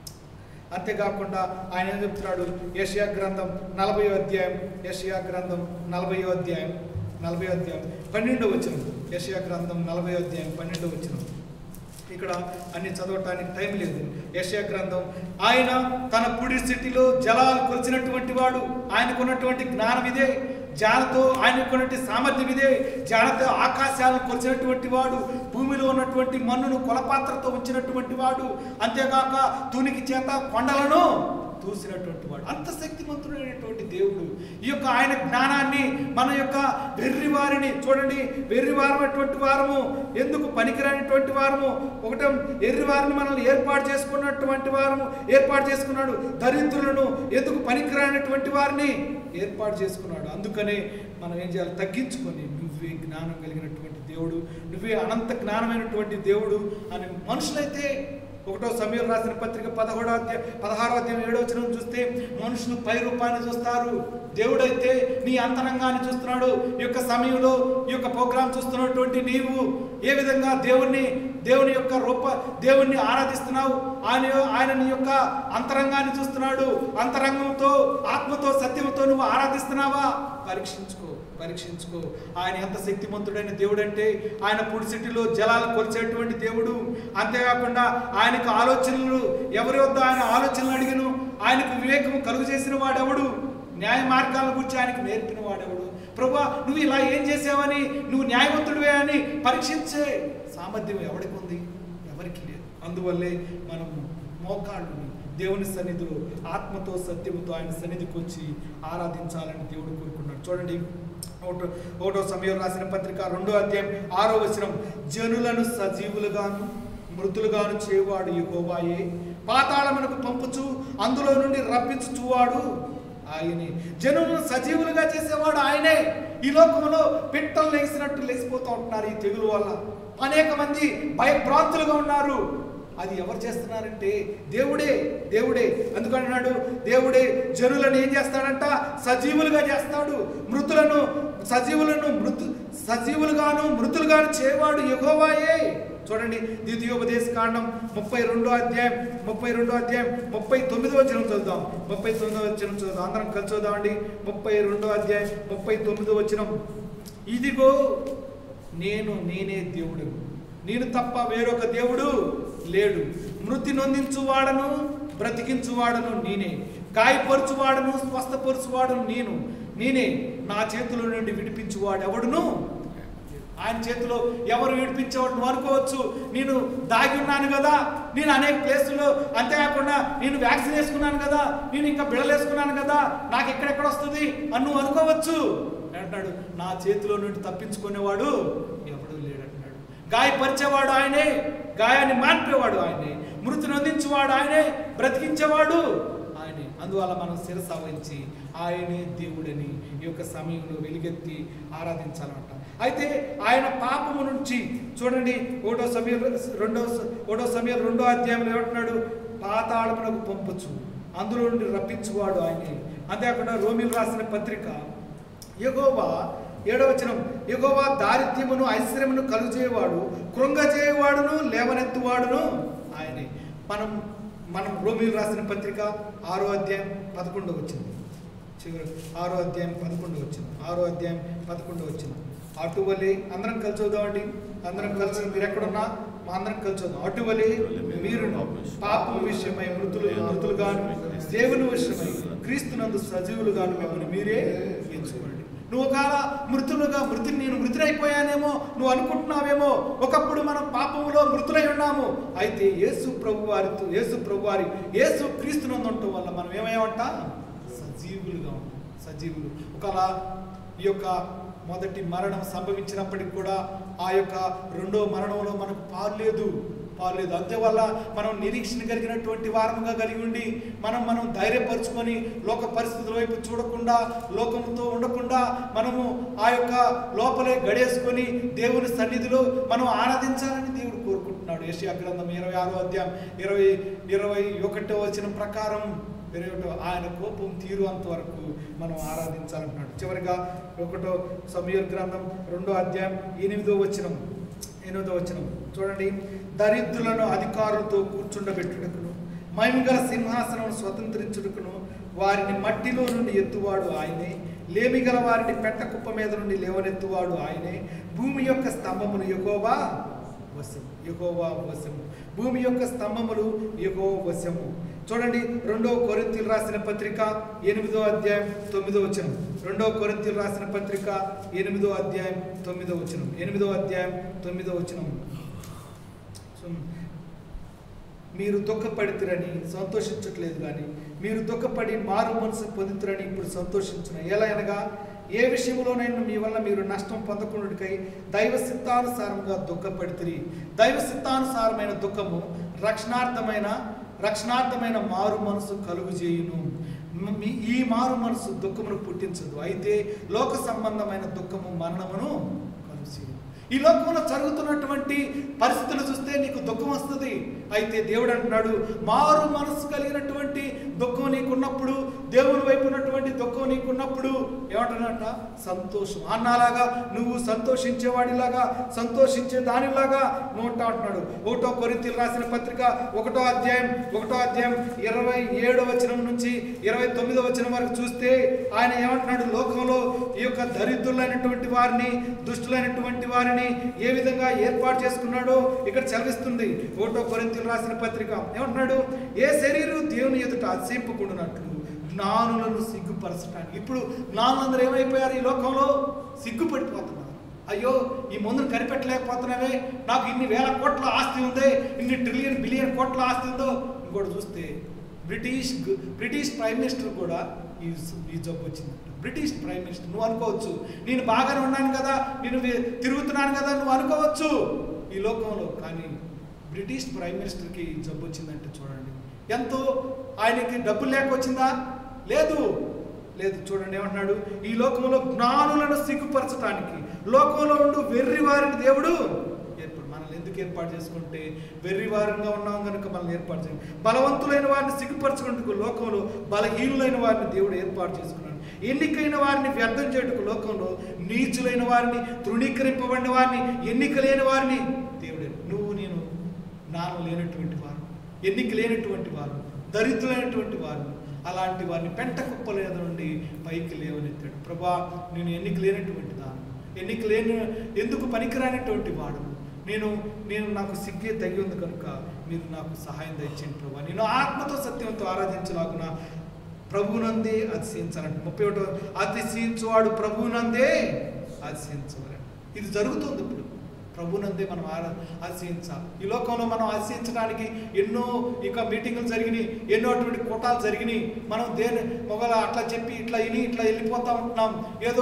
Speaker 1: అంతేకాకుండా ఆయన ఏం చెప్తున్నాడు, యెషయా గ్రంథం నలభై అధ్యాయం యెషయా గ్రంథం నలభై అధ్యాయం నలభై అధ్యాయం పన్నెండో వచనం యెషయా గ్రంథం నలభై అధ్యాయం పన్నెండో వచనం. ఇక్కడ అన్ని చదవటానికి టైం లేదు. యెషయా గ్రంథం, ఆయన తన పుడి స్థితిలో జలాలు కొలిచినటువంటి వాడు, ఆయనకున్నటువంటి జ్ఞానం ఇదే, జానతో ఆయనకున్నటువంటి సామర్థ్యం ఇదే, జానతో ఆకాశాలను కొలిచినటువంటి వాడు, భూమిలో ఉన్నటువంటి మన్నును కొలపాత్రతో ఉంచినటువంటి వాడు, అంతేకాక తూనికి చేత కొండలను చూసినటువంటి వాడు, అంత శక్తివంతుడైనటువంటి దేవుడు. ఈ యొక్క ఆయన జ్ఞానాన్ని మన యొక్క వెర్రివారిని చూడండి, వెర్రివారమైనటువంటి వారము, ఎందుకు పనికిరానిటువంటి వారము, ఒకటే ఎర్రివారిని మనల్ని ఏర్పాటు చేసుకున్నటువంటి వారము ఏర్పాటు చేసుకున్నాడు, దరిద్రులను ఎందుకు పనికిరానిటువంటి వారిని ఏర్పాటు చేసుకున్నాడు. అందుకనే మనం ఏం చేయాలి, తగ్గించుకొని నువ్వే జ్ఞానం కలిగినటువంటి దేవుడు, నువ్వే అనంత జ్ఞానమైనటువంటి దేవుడు అని మనుషులైతే ఒకటో సమూయేలు రాసిన పత్రిక పదహోడో అధ్యాయం పదహారో అధ్యాయం ఏడో వచనం చూస్తే మనుషులు పై రూపాన్ని చూస్తారు, దేవుడైతే నీ అంతరంగాన్ని చూస్తున్నాడు. ఈ యొక్క సమయంలో ఈ యొక్క ప్రోగ్రాం చూస్తున్నటువంటి నీవు ఏ విధంగా దేవుణ్ణి దేవుని యొక్క రూప దేవుణ్ణి ఆరాధిస్తున్నావు, ఆయన ఆయన నీ యొక్క అంతరంగాన్ని చూస్తున్నాడు. అంతరంగంతో ఆత్మతో సత్యంతో నువ్వు ఆరాధిస్తున్నావా, పరీక్షించుకో పరీక్షించుకో ఆయన ఎంత శక్తిమంతుడైన దేవుడు అంటే, ఆయన పుడిసిటిలో జలాలు కొలిచేటువంటి దేవుడు. అంతేకాకుండా ఆయనకు ఆలోచనలు ఎవరి వద్ద ఆయన ఆలోచనలు అడిగిను, ఆయనకు వివేకము కలుగు చేసిన వాడెవడు, న్యాయ మార్గాల గురించి ఆయనకు నేర్పిన వాడెవడు. ప్రభువా నువ్వు ఇలా ఏం చేసావని, నువ్వు న్యాయవంతుడివే అని పరీక్షించే సామర్థ్యం ఎవరికి ఉంది, ఎవరికి లేదు. అందువల్లే మనము మోకాళ్ళుని దేవుని సన్నిధిలో ఆత్మతో సత్యముతో ఆయన సన్నిధికి వచ్చి ఆరాధించాలని దేవుడు కోరుకున్నాడు. చూడండి ఒకటో ఒకటో సమూయేలు రాసిన పత్రిక రెండో అధ్యాయం ఆరో వచనం, జనులను సజీవులుగాను మృతులుగాను చేవాడు యెహోవాయే, పాతాళమునకు పంపుచు అందులో నుండి రప్పించుచువాడు ఆయనే. జనులను సజీవులుగా చేసేవాడు ఆయనే. ఈ లోకంలో పిట్టలు లేచినట్టు లేచిపోతూ ఉంటున్నారు ఈ తెగులు వల్ల, అనేక మంది భయభ్రాంతులుగా ఉన్నారు. అది ఎవరు చేస్తున్నారంటే దేవుడే దేవుడే అందుకన్నాడు, దేవుడే జనులను ఏం చేస్తాడంట, సజీవులుగా చేస్తాడు, మృతులను సజీవులను మృతు సజీవులుగాను మృతులుగాను చేయవాడు యెహోవాయే. చూడండి ద్వితీయోపదేశ కాండం ముప్పై రెండో అధ్యాయం ముప్పై రెండో అధ్యాయం ముప్పై తొమ్మిదో వచనం చదువుదాం. ముప్పై తొమ్మిదో వచనం చదువుదాం, అందరం కలిసి చదువుదామండి. ముప్పై రెండో అధ్యాయం ముప్పై తొమ్మిదో వచనం, ఇదిగో నేను నేనే దేవుడు, నేను తప్ప వేరొక దేవుడు లేడు, మృతి నొందించువాడను బ్రతికించువాడను నేనే, గాయపరుచువాడను స్వస్థపరుచువాడను నేను నేనే, నా చేతిలో నుండి విడిపించువాడు ఎవడును. ఆయన చేతిలో ఎవరు విడిపించేవాడు నువ్వు అనుకోవచ్చు, నేను దాగి ఉన్నాను కదా, నేను అనేక ప్లేసుల్లో, అంతేకాకుండా నేను వ్యాక్సిన్ వేసుకున్నాను కదా, నేను ఇంకా బిళ్ళలు వేసుకున్నాను కదా, నాకు ఎక్కడెక్కడ వస్తుంది అని నువ్వు అనుకోవచ్చు. అంటాడు నా చేతిలో నుండి తప్పించుకునేవాడు ఎవడు లేడంటున్నాడు. గాయపరిచేవాడు ఆయనే, గాయాన్ని మాన్పేవాడు ఆయనే, మృతిని అందించేవాడు ఆయనే, బ్రతికించేవాడు ఆయనే. అందువల్ల మనం శిరస వహించి ఆయనే దేవుడని ఈ యొక్క సమయంలో వెలుగెత్తి ఆరాధించాలంట. అయితే ఆయన పాపము నుంచి చూడండి ఒకటో సమయం రెండో ఒకటో సమయం రెండో అధ్యాయంలో ఏమంటున్నాడు, పాతాళమునకు పంపచ్చు అందులో నుండి రప్పించువాడు ఆయనే. అంతేకాకుండా రోమీలు రాసిన పత్రిక యెహోవా ఏడవ వచనం, యెహోవా దారిద్ర్యమును ఐశ్వర్యమును కలుగజేయవాడు, కృంగజేయవాడును లేవనెత్తువాడును ఆయనే. మనం మనం రోమీలు రాసిన పత్రిక ఆరో అధ్యాయం పదకొండు వచ్చింది, చివరి ఆరో అధ్యాయం పదకొండు వచ్చింది ఆరో అధ్యాయం పదకొండు వచ్చింది అటువలే అందరం కలిసి చదువుదామండి, అందరం కలిసి మీరు ఎక్కడున్నా మా అందరం కలిసి చదువు. అటువలే మీరు పాపం విషయమై మృతులు మృతులుగాను దేవుని విషయమై క్రీస్తునందు సజీవులుగాను మిమ్మల్ని మీరే ఎంచుకోండి. నువ్వు ఒకవేళ మృతులుగా మృతి నేను మృతులైపోయానేమో నువ్వు అనుకుంటున్నావేమో, ఒకప్పుడు మనం పాపములో మృతులై ఉన్నాము. అయితే యేసు ప్రభు వారితో యేసు ప్రభు వారి యేసు క్రీస్తునందు ఉండటం వల్ల మనం ఏమయ్యామంట, సజీవులుగా ఉంటాం. సజీవులు ఒకవేళ ఈ యొక్క మొదటి మరణం సంభవించినప్పటికి కూడా ఆ యొక్క రెండో మరణంలో మనకు పాలు లేదు, పాలేదు. అందువల్ల మనం నిరీక్షణ కలిగినటువంటి వారముగా కలిగి ఉండి మనం మనం ధైర్యపరుచుకొని లోక పరిస్థితుల వైపు చూడకుండా లోకంతో ఉండకుండా మనము ఆ యొక్క లోపలే గడేసుకొని దేవుని సన్నిధిలో మనం ఆరాధించాలని దేవుడు కోరుకుంటున్నాడు. యెషయా గ్రంథం ఇరవై ఆరో అధ్యాయం ఇరవై ఇరవై ఒకటో వచనం ప్రకారం ఆయన కోపం తీరు అంతవరకు మనం ఆరాధించాలంటున్నాడు. చివరిగా ఒకటో సమూయేలు గ్రంథం రెండో అధ్యాయం ఎనిమిదో వచనం ఎనిమిదో వచనం చూడండి. దరిద్రులను అధికారులతో కూర్చుండబెట్టుటకును మహిమగల సింహాసనం స్వతంత్రించుటకును వారిని మట్టిలో నుండి ఎత్తువాడు ఆయనే, లేమిగల వారిని పెట్ట కుప్ప మీద నుండి లేవనెత్తువాడు ఆయనే. భూమి యొక్క స్తంభములు యెహోవా వశము, యెహోవా వశము, భూమి యొక్క స్తంభములు యెహోవా వశము. చూడండి రెండో కొరింథీయులు రాసిన పత్రిక ఎనిమిదో అధ్యాయం తొమ్మిదో వచనం. రెండో కొరింథీయులు రాసిన పత్రిక ఎనిమిదో అధ్యాయం తొమ్మిదో వచనం ఎనిమిదో అధ్యాయం తొమ్మిదో వచనం. మీరు దుఃఖపడితురని సంతోషించట్లేదు, కానీ మీరు దుఃఖపడి మారు మనసు పొందుతురని ఇప్పుడు సంతోషించున. ఎలా అనగా ఏ విషయంలోనైనా మీ వల్ల మీరు నష్టం పొందకుండాకై దైవ సిద్ధానుసారంగా దుఃఖపడితిరి. దైవ సిద్ధానుసారమైన దుఃఖము రక్షణార్థమైన రక్షణార్థమైన మారు మనసు కలుగు చేయును. ఈ మారు మనసు దుఃఖమును పుట్టించదు, అయితే లోక సంబంధమైన దుఃఖము మరణమును కలుగు చేయు. ఈ లోకంలో జరుగుతున్నటువంటి పరిస్థితులు చూస్తే నీకు దుఃఖం వస్తుంది. అయితే దేవుడు అంటున్నాడు, మారు మనసు కలిగినటువంటి దుఃఖం నీకున్నప్పుడు, దేవుని వైపు ఉన్నటువంటి దుఃఖం నీకున్నప్పుడు ఏమంటున్నాట సంతోషం. అన్నలాగా నువ్వు సంతోషించేవాడిలాగా సంతోషించే దానిలాగా నువ్వు ఉంటా అంటున్నాడు. ఒకటో కొరింథీయులు రాసిన పత్రిక ఒకటో అధ్యాయం ఒకటో అధ్యాయం ఇరవై ఏడో వచనం నుంచి ఇరవై తొమ్మిదో వచనం వరకు చూస్తే ఆయన ఏమంటున్నాడు, లోకంలో ఈ యొక్క దరిద్రులైనటువంటి వారిని, దుష్టులైనటువంటి వారిని ఏ విధంగా ఏర్పాటు చేసుకున్నాడో ఇక్కడ చదివిస్తుంది. ఒకటో కొరింథీయులు రాసిన పత్రిక ఏమంటున్నాడు, ఏ శరీరం దేవుని ఎదుట అతిశయింపకుండునట్లు జ్ఞానులను సిగ్గుపరచడానికి. ఇప్పుడు జ్ఞానులందరూ ఏమైపోయారు, ఈ లోకంలో సిగ్గుపడిపోతున్నారు. అయ్యో ఈ ముందును కనిపెట్టలేకపోతున్నామే, నాకు ఇన్ని వేల కోట్ల ఆస్తి ఉంది, ఇన్ని ట్రిలియన్ బిలియన్ కోట్ల ఆస్తి ఉందో. ఇంకోటి చూస్తే బ్రిటిష్ బ్రిటిష్ ప్రైమ్ మినిస్టర్ కూడా ఈ ఈ జబ్బు వచ్చిందంట. British prime minister. నువ్వు అనుకోవచ్చు నేను బాగానే ఉన్నాను కదా, నేను తిరుగుతున్నాను కదా నువ్వు అనుకోవచ్చు ఈ లోకంలో, కానీ బ్రిటిష్ ప్రైమ్ మినిస్టర్కి జబ్బు వచ్చిందంటే చూడండి, ఎంతో ఆయనకి డబ్బులు లేక వచ్చిందా? లేదు లేదు. చూడండి ఏమంటున్నాడు, ఈ లోకంలో జ్ఞానులను సిగ్గుపరచడానికి లోకంలో ఉండు వెర్రి వారిని దేవుడు ఏర్పాటు మనల్ని ఎందుకు ఏర్పాటు చేసుకుంటే వెర్రివారంగా ఉన్నాం కనుక మనల్ని ఏర్పాటు చేయండి. బలవంతులైన వారిని సిగ్గుపరచుకుంటూ లోకంలో బలహీనులైన వారిని దేవుడు ఏర్పాటు చేసుకున్నాడు. ఎన్నికైన వారిని వ్యర్థం చేయటకు లోకంలో నీచులైన వారిని, తృణీకరింపబడిన వారిని, ఎన్నిక లేని వారిని దేవుడే. నువ్వు నేను జ్ఞానం లేనటువంటి వారు, ఎన్నిక లేనటువంటి వారు, దరిద్రులైనటువంటి వారు, అలాంటి వారిని పెంట కుప్పల నుండి పైకి లేవనెత్తాడు. ప్రభా నేను ఎన్నిక లేనటువంటి దాన్ని, ఎన్నిక లేని ఎందుకు పనికిరానటువంటి వాడు నేను నేను నాకు సిగ్గే తగి ఉంది కనుక మీరు నాకు సహాయం దయచేయండి ప్రభా. నేను ఆత్మతో సత్యంతో ఆరాధించలాగున ప్రభువునందే అతిశయించాలంటే ముప్పై ఒకటో అతిశయించువాడు ప్రభువునందే అతిశయించవాలండి. ఇది జరుగుతుంది ఇప్పుడు. ప్రభునందే మనం ఆరా ఆశయించాలి. ఈ లోకంలో మనం ఆశయించడానికి ఎన్నో ఇక మీటింగులు జరిగినాయి, ఎన్నో అటువంటి కూటాలు జరిగినాయి. మనం దేని మొగల అట్లా చెప్పి ఇట్లా విని ఇట్లా వెళ్ళిపోతూ ఉంటున్నాం, ఏదో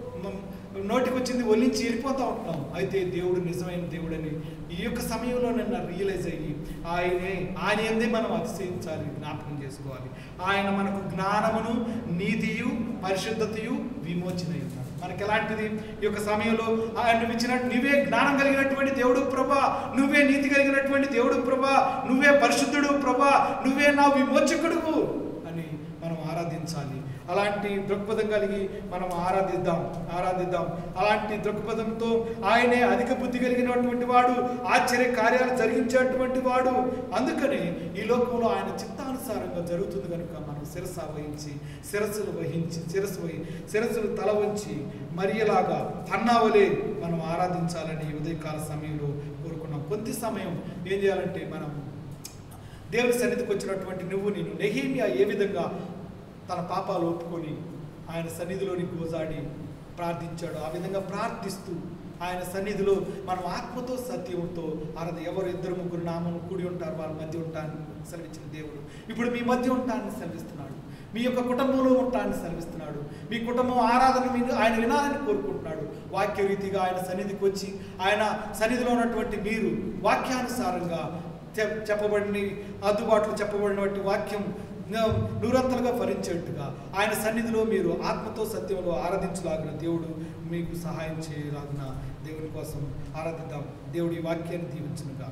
Speaker 1: నోటికి వచ్చింది ఒలించి వెళ్ళిపోతూ ఉంటున్నాం. అయితే దేవుడు నిజమైన దేవుడని ఈ యొక్క సమయంలో నన్ను రియలైజ్ అయ్యి ఆయనే ఆయన ఎందే మనం అతిశయించాలి, జ్ఞాపకం చేసుకోవాలి. ఆయన మనకు జ్ఞానమును, నీతియు, పరిశుద్ధతయు, విమోచన ఇస్తాడు. మనకి ఎలాంటిది ఈ యొక్క సమయంలో ఆయన ఇచ్చినట్టు నువ్వే జ్ఞానం కలిగినటువంటి దేవుడు ప్రభా, నువ్వే నీతి కలిగినటువంటి దేవుడు ప్రభా, నువ్వే పరిశుద్ధుడు ప్రభా, నువ్వే నా విమోచకుడు అని మనం ఆరాధించాలి. అలాంటి దృక్పథం కలిగి మనం ఆరాధిద్దాం ఆరాధిద్దాం అలాంటి దృక్పథంతో ఆయనే అధిక బుద్ధి కలిగినటువంటి వాడు, ఆశ్చర్య కార్యాలు జరిగించేటువంటి వాడు. అందుకని ఈ లోకంలో ఆయన చిత్తానుసారంగా జరుగుతుంది కనుక మనం శిరస్సు వహించి శిరస్సులు వహించి శిరస్సు వహి శిరస్సులు తల వంచి మరియలాగా అన్నావలే మనం ఆరాధించాలని ఉదయకాల సమయంలో కోరుకున్నాం. కొద్ది సమయం ఏం చేయాలంటే మనం దేవుని సన్నిధికి వచ్చినటువంటి నువ్వు నేను నెహెమ్యా ఏ విధంగా తన పాపాలు ఒప్పుకొని ఆయన సన్నిధిలోని గోజాడి ప్రార్థించాడు, ఆ విధంగా ప్రార్థిస్తూ ఆయన సన్నిధిలో మనం ఆత్మతో సత్యంతో ఆరాధన. ఎవరు ఇద్దరు ముగ్గురు నామం కూడి ఉంటారు వాళ్ళ మధ్య ఉంటానని సెలవిచ్చిన దేవుడు ఇప్పుడు మీ మధ్య ఉంటానని సెలవిస్తున్నాడు.
Speaker 3: మీ యొక్క కుటుంబంలో ఉంటాన్ని సెలవిస్తున్నాడు. మీ కుటుంబం ఆరాధన మీరు ఆయన వినాలని కోరుకుంటున్నాడు. వాక్య రీతిగా ఆయన సన్నిధికి వచ్చి ఆయన సన్నిధిలో ఉన్నటువంటి మీరు వాక్యానుసారంగా చెప్పబడిన అందుబాటులో చెప్పబడినటువంటి వాక్యం నూరంతలుగా ఫలించేట్టుగా ఆయన సన్నిధిలో మీరు ఆత్మతో సత్యంలో ఆరాధించలాగిన దేవుడు మీకు సహాయం చేయలాగిన దేవుని కోసం ఆరాధిద్దాం. దేవుడి వాక్యాన్ని దీవించును గాక.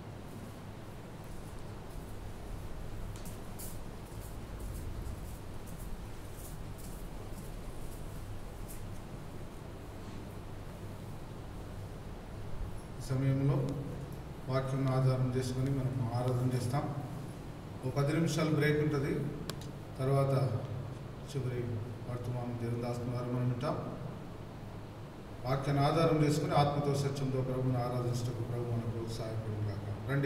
Speaker 2: సమయంలో వాక్యం ఆధారం చేసుకొని మనం ఆరాధన చేస్తాం. ఒక పది నిమిషాలు బ్రేక్ ఉంటుంది. తర్వాత చివరి వర్తమానం దేవుని దాసుని వారు మనం వింటాం. వాక్యాన్ని ఆధారం చేసుకుని ఆత్మతో సత్యంతో ప్రభువుని ఆరాధించటకు ప్రభు మనకు సహాయపడును గాక. రండి.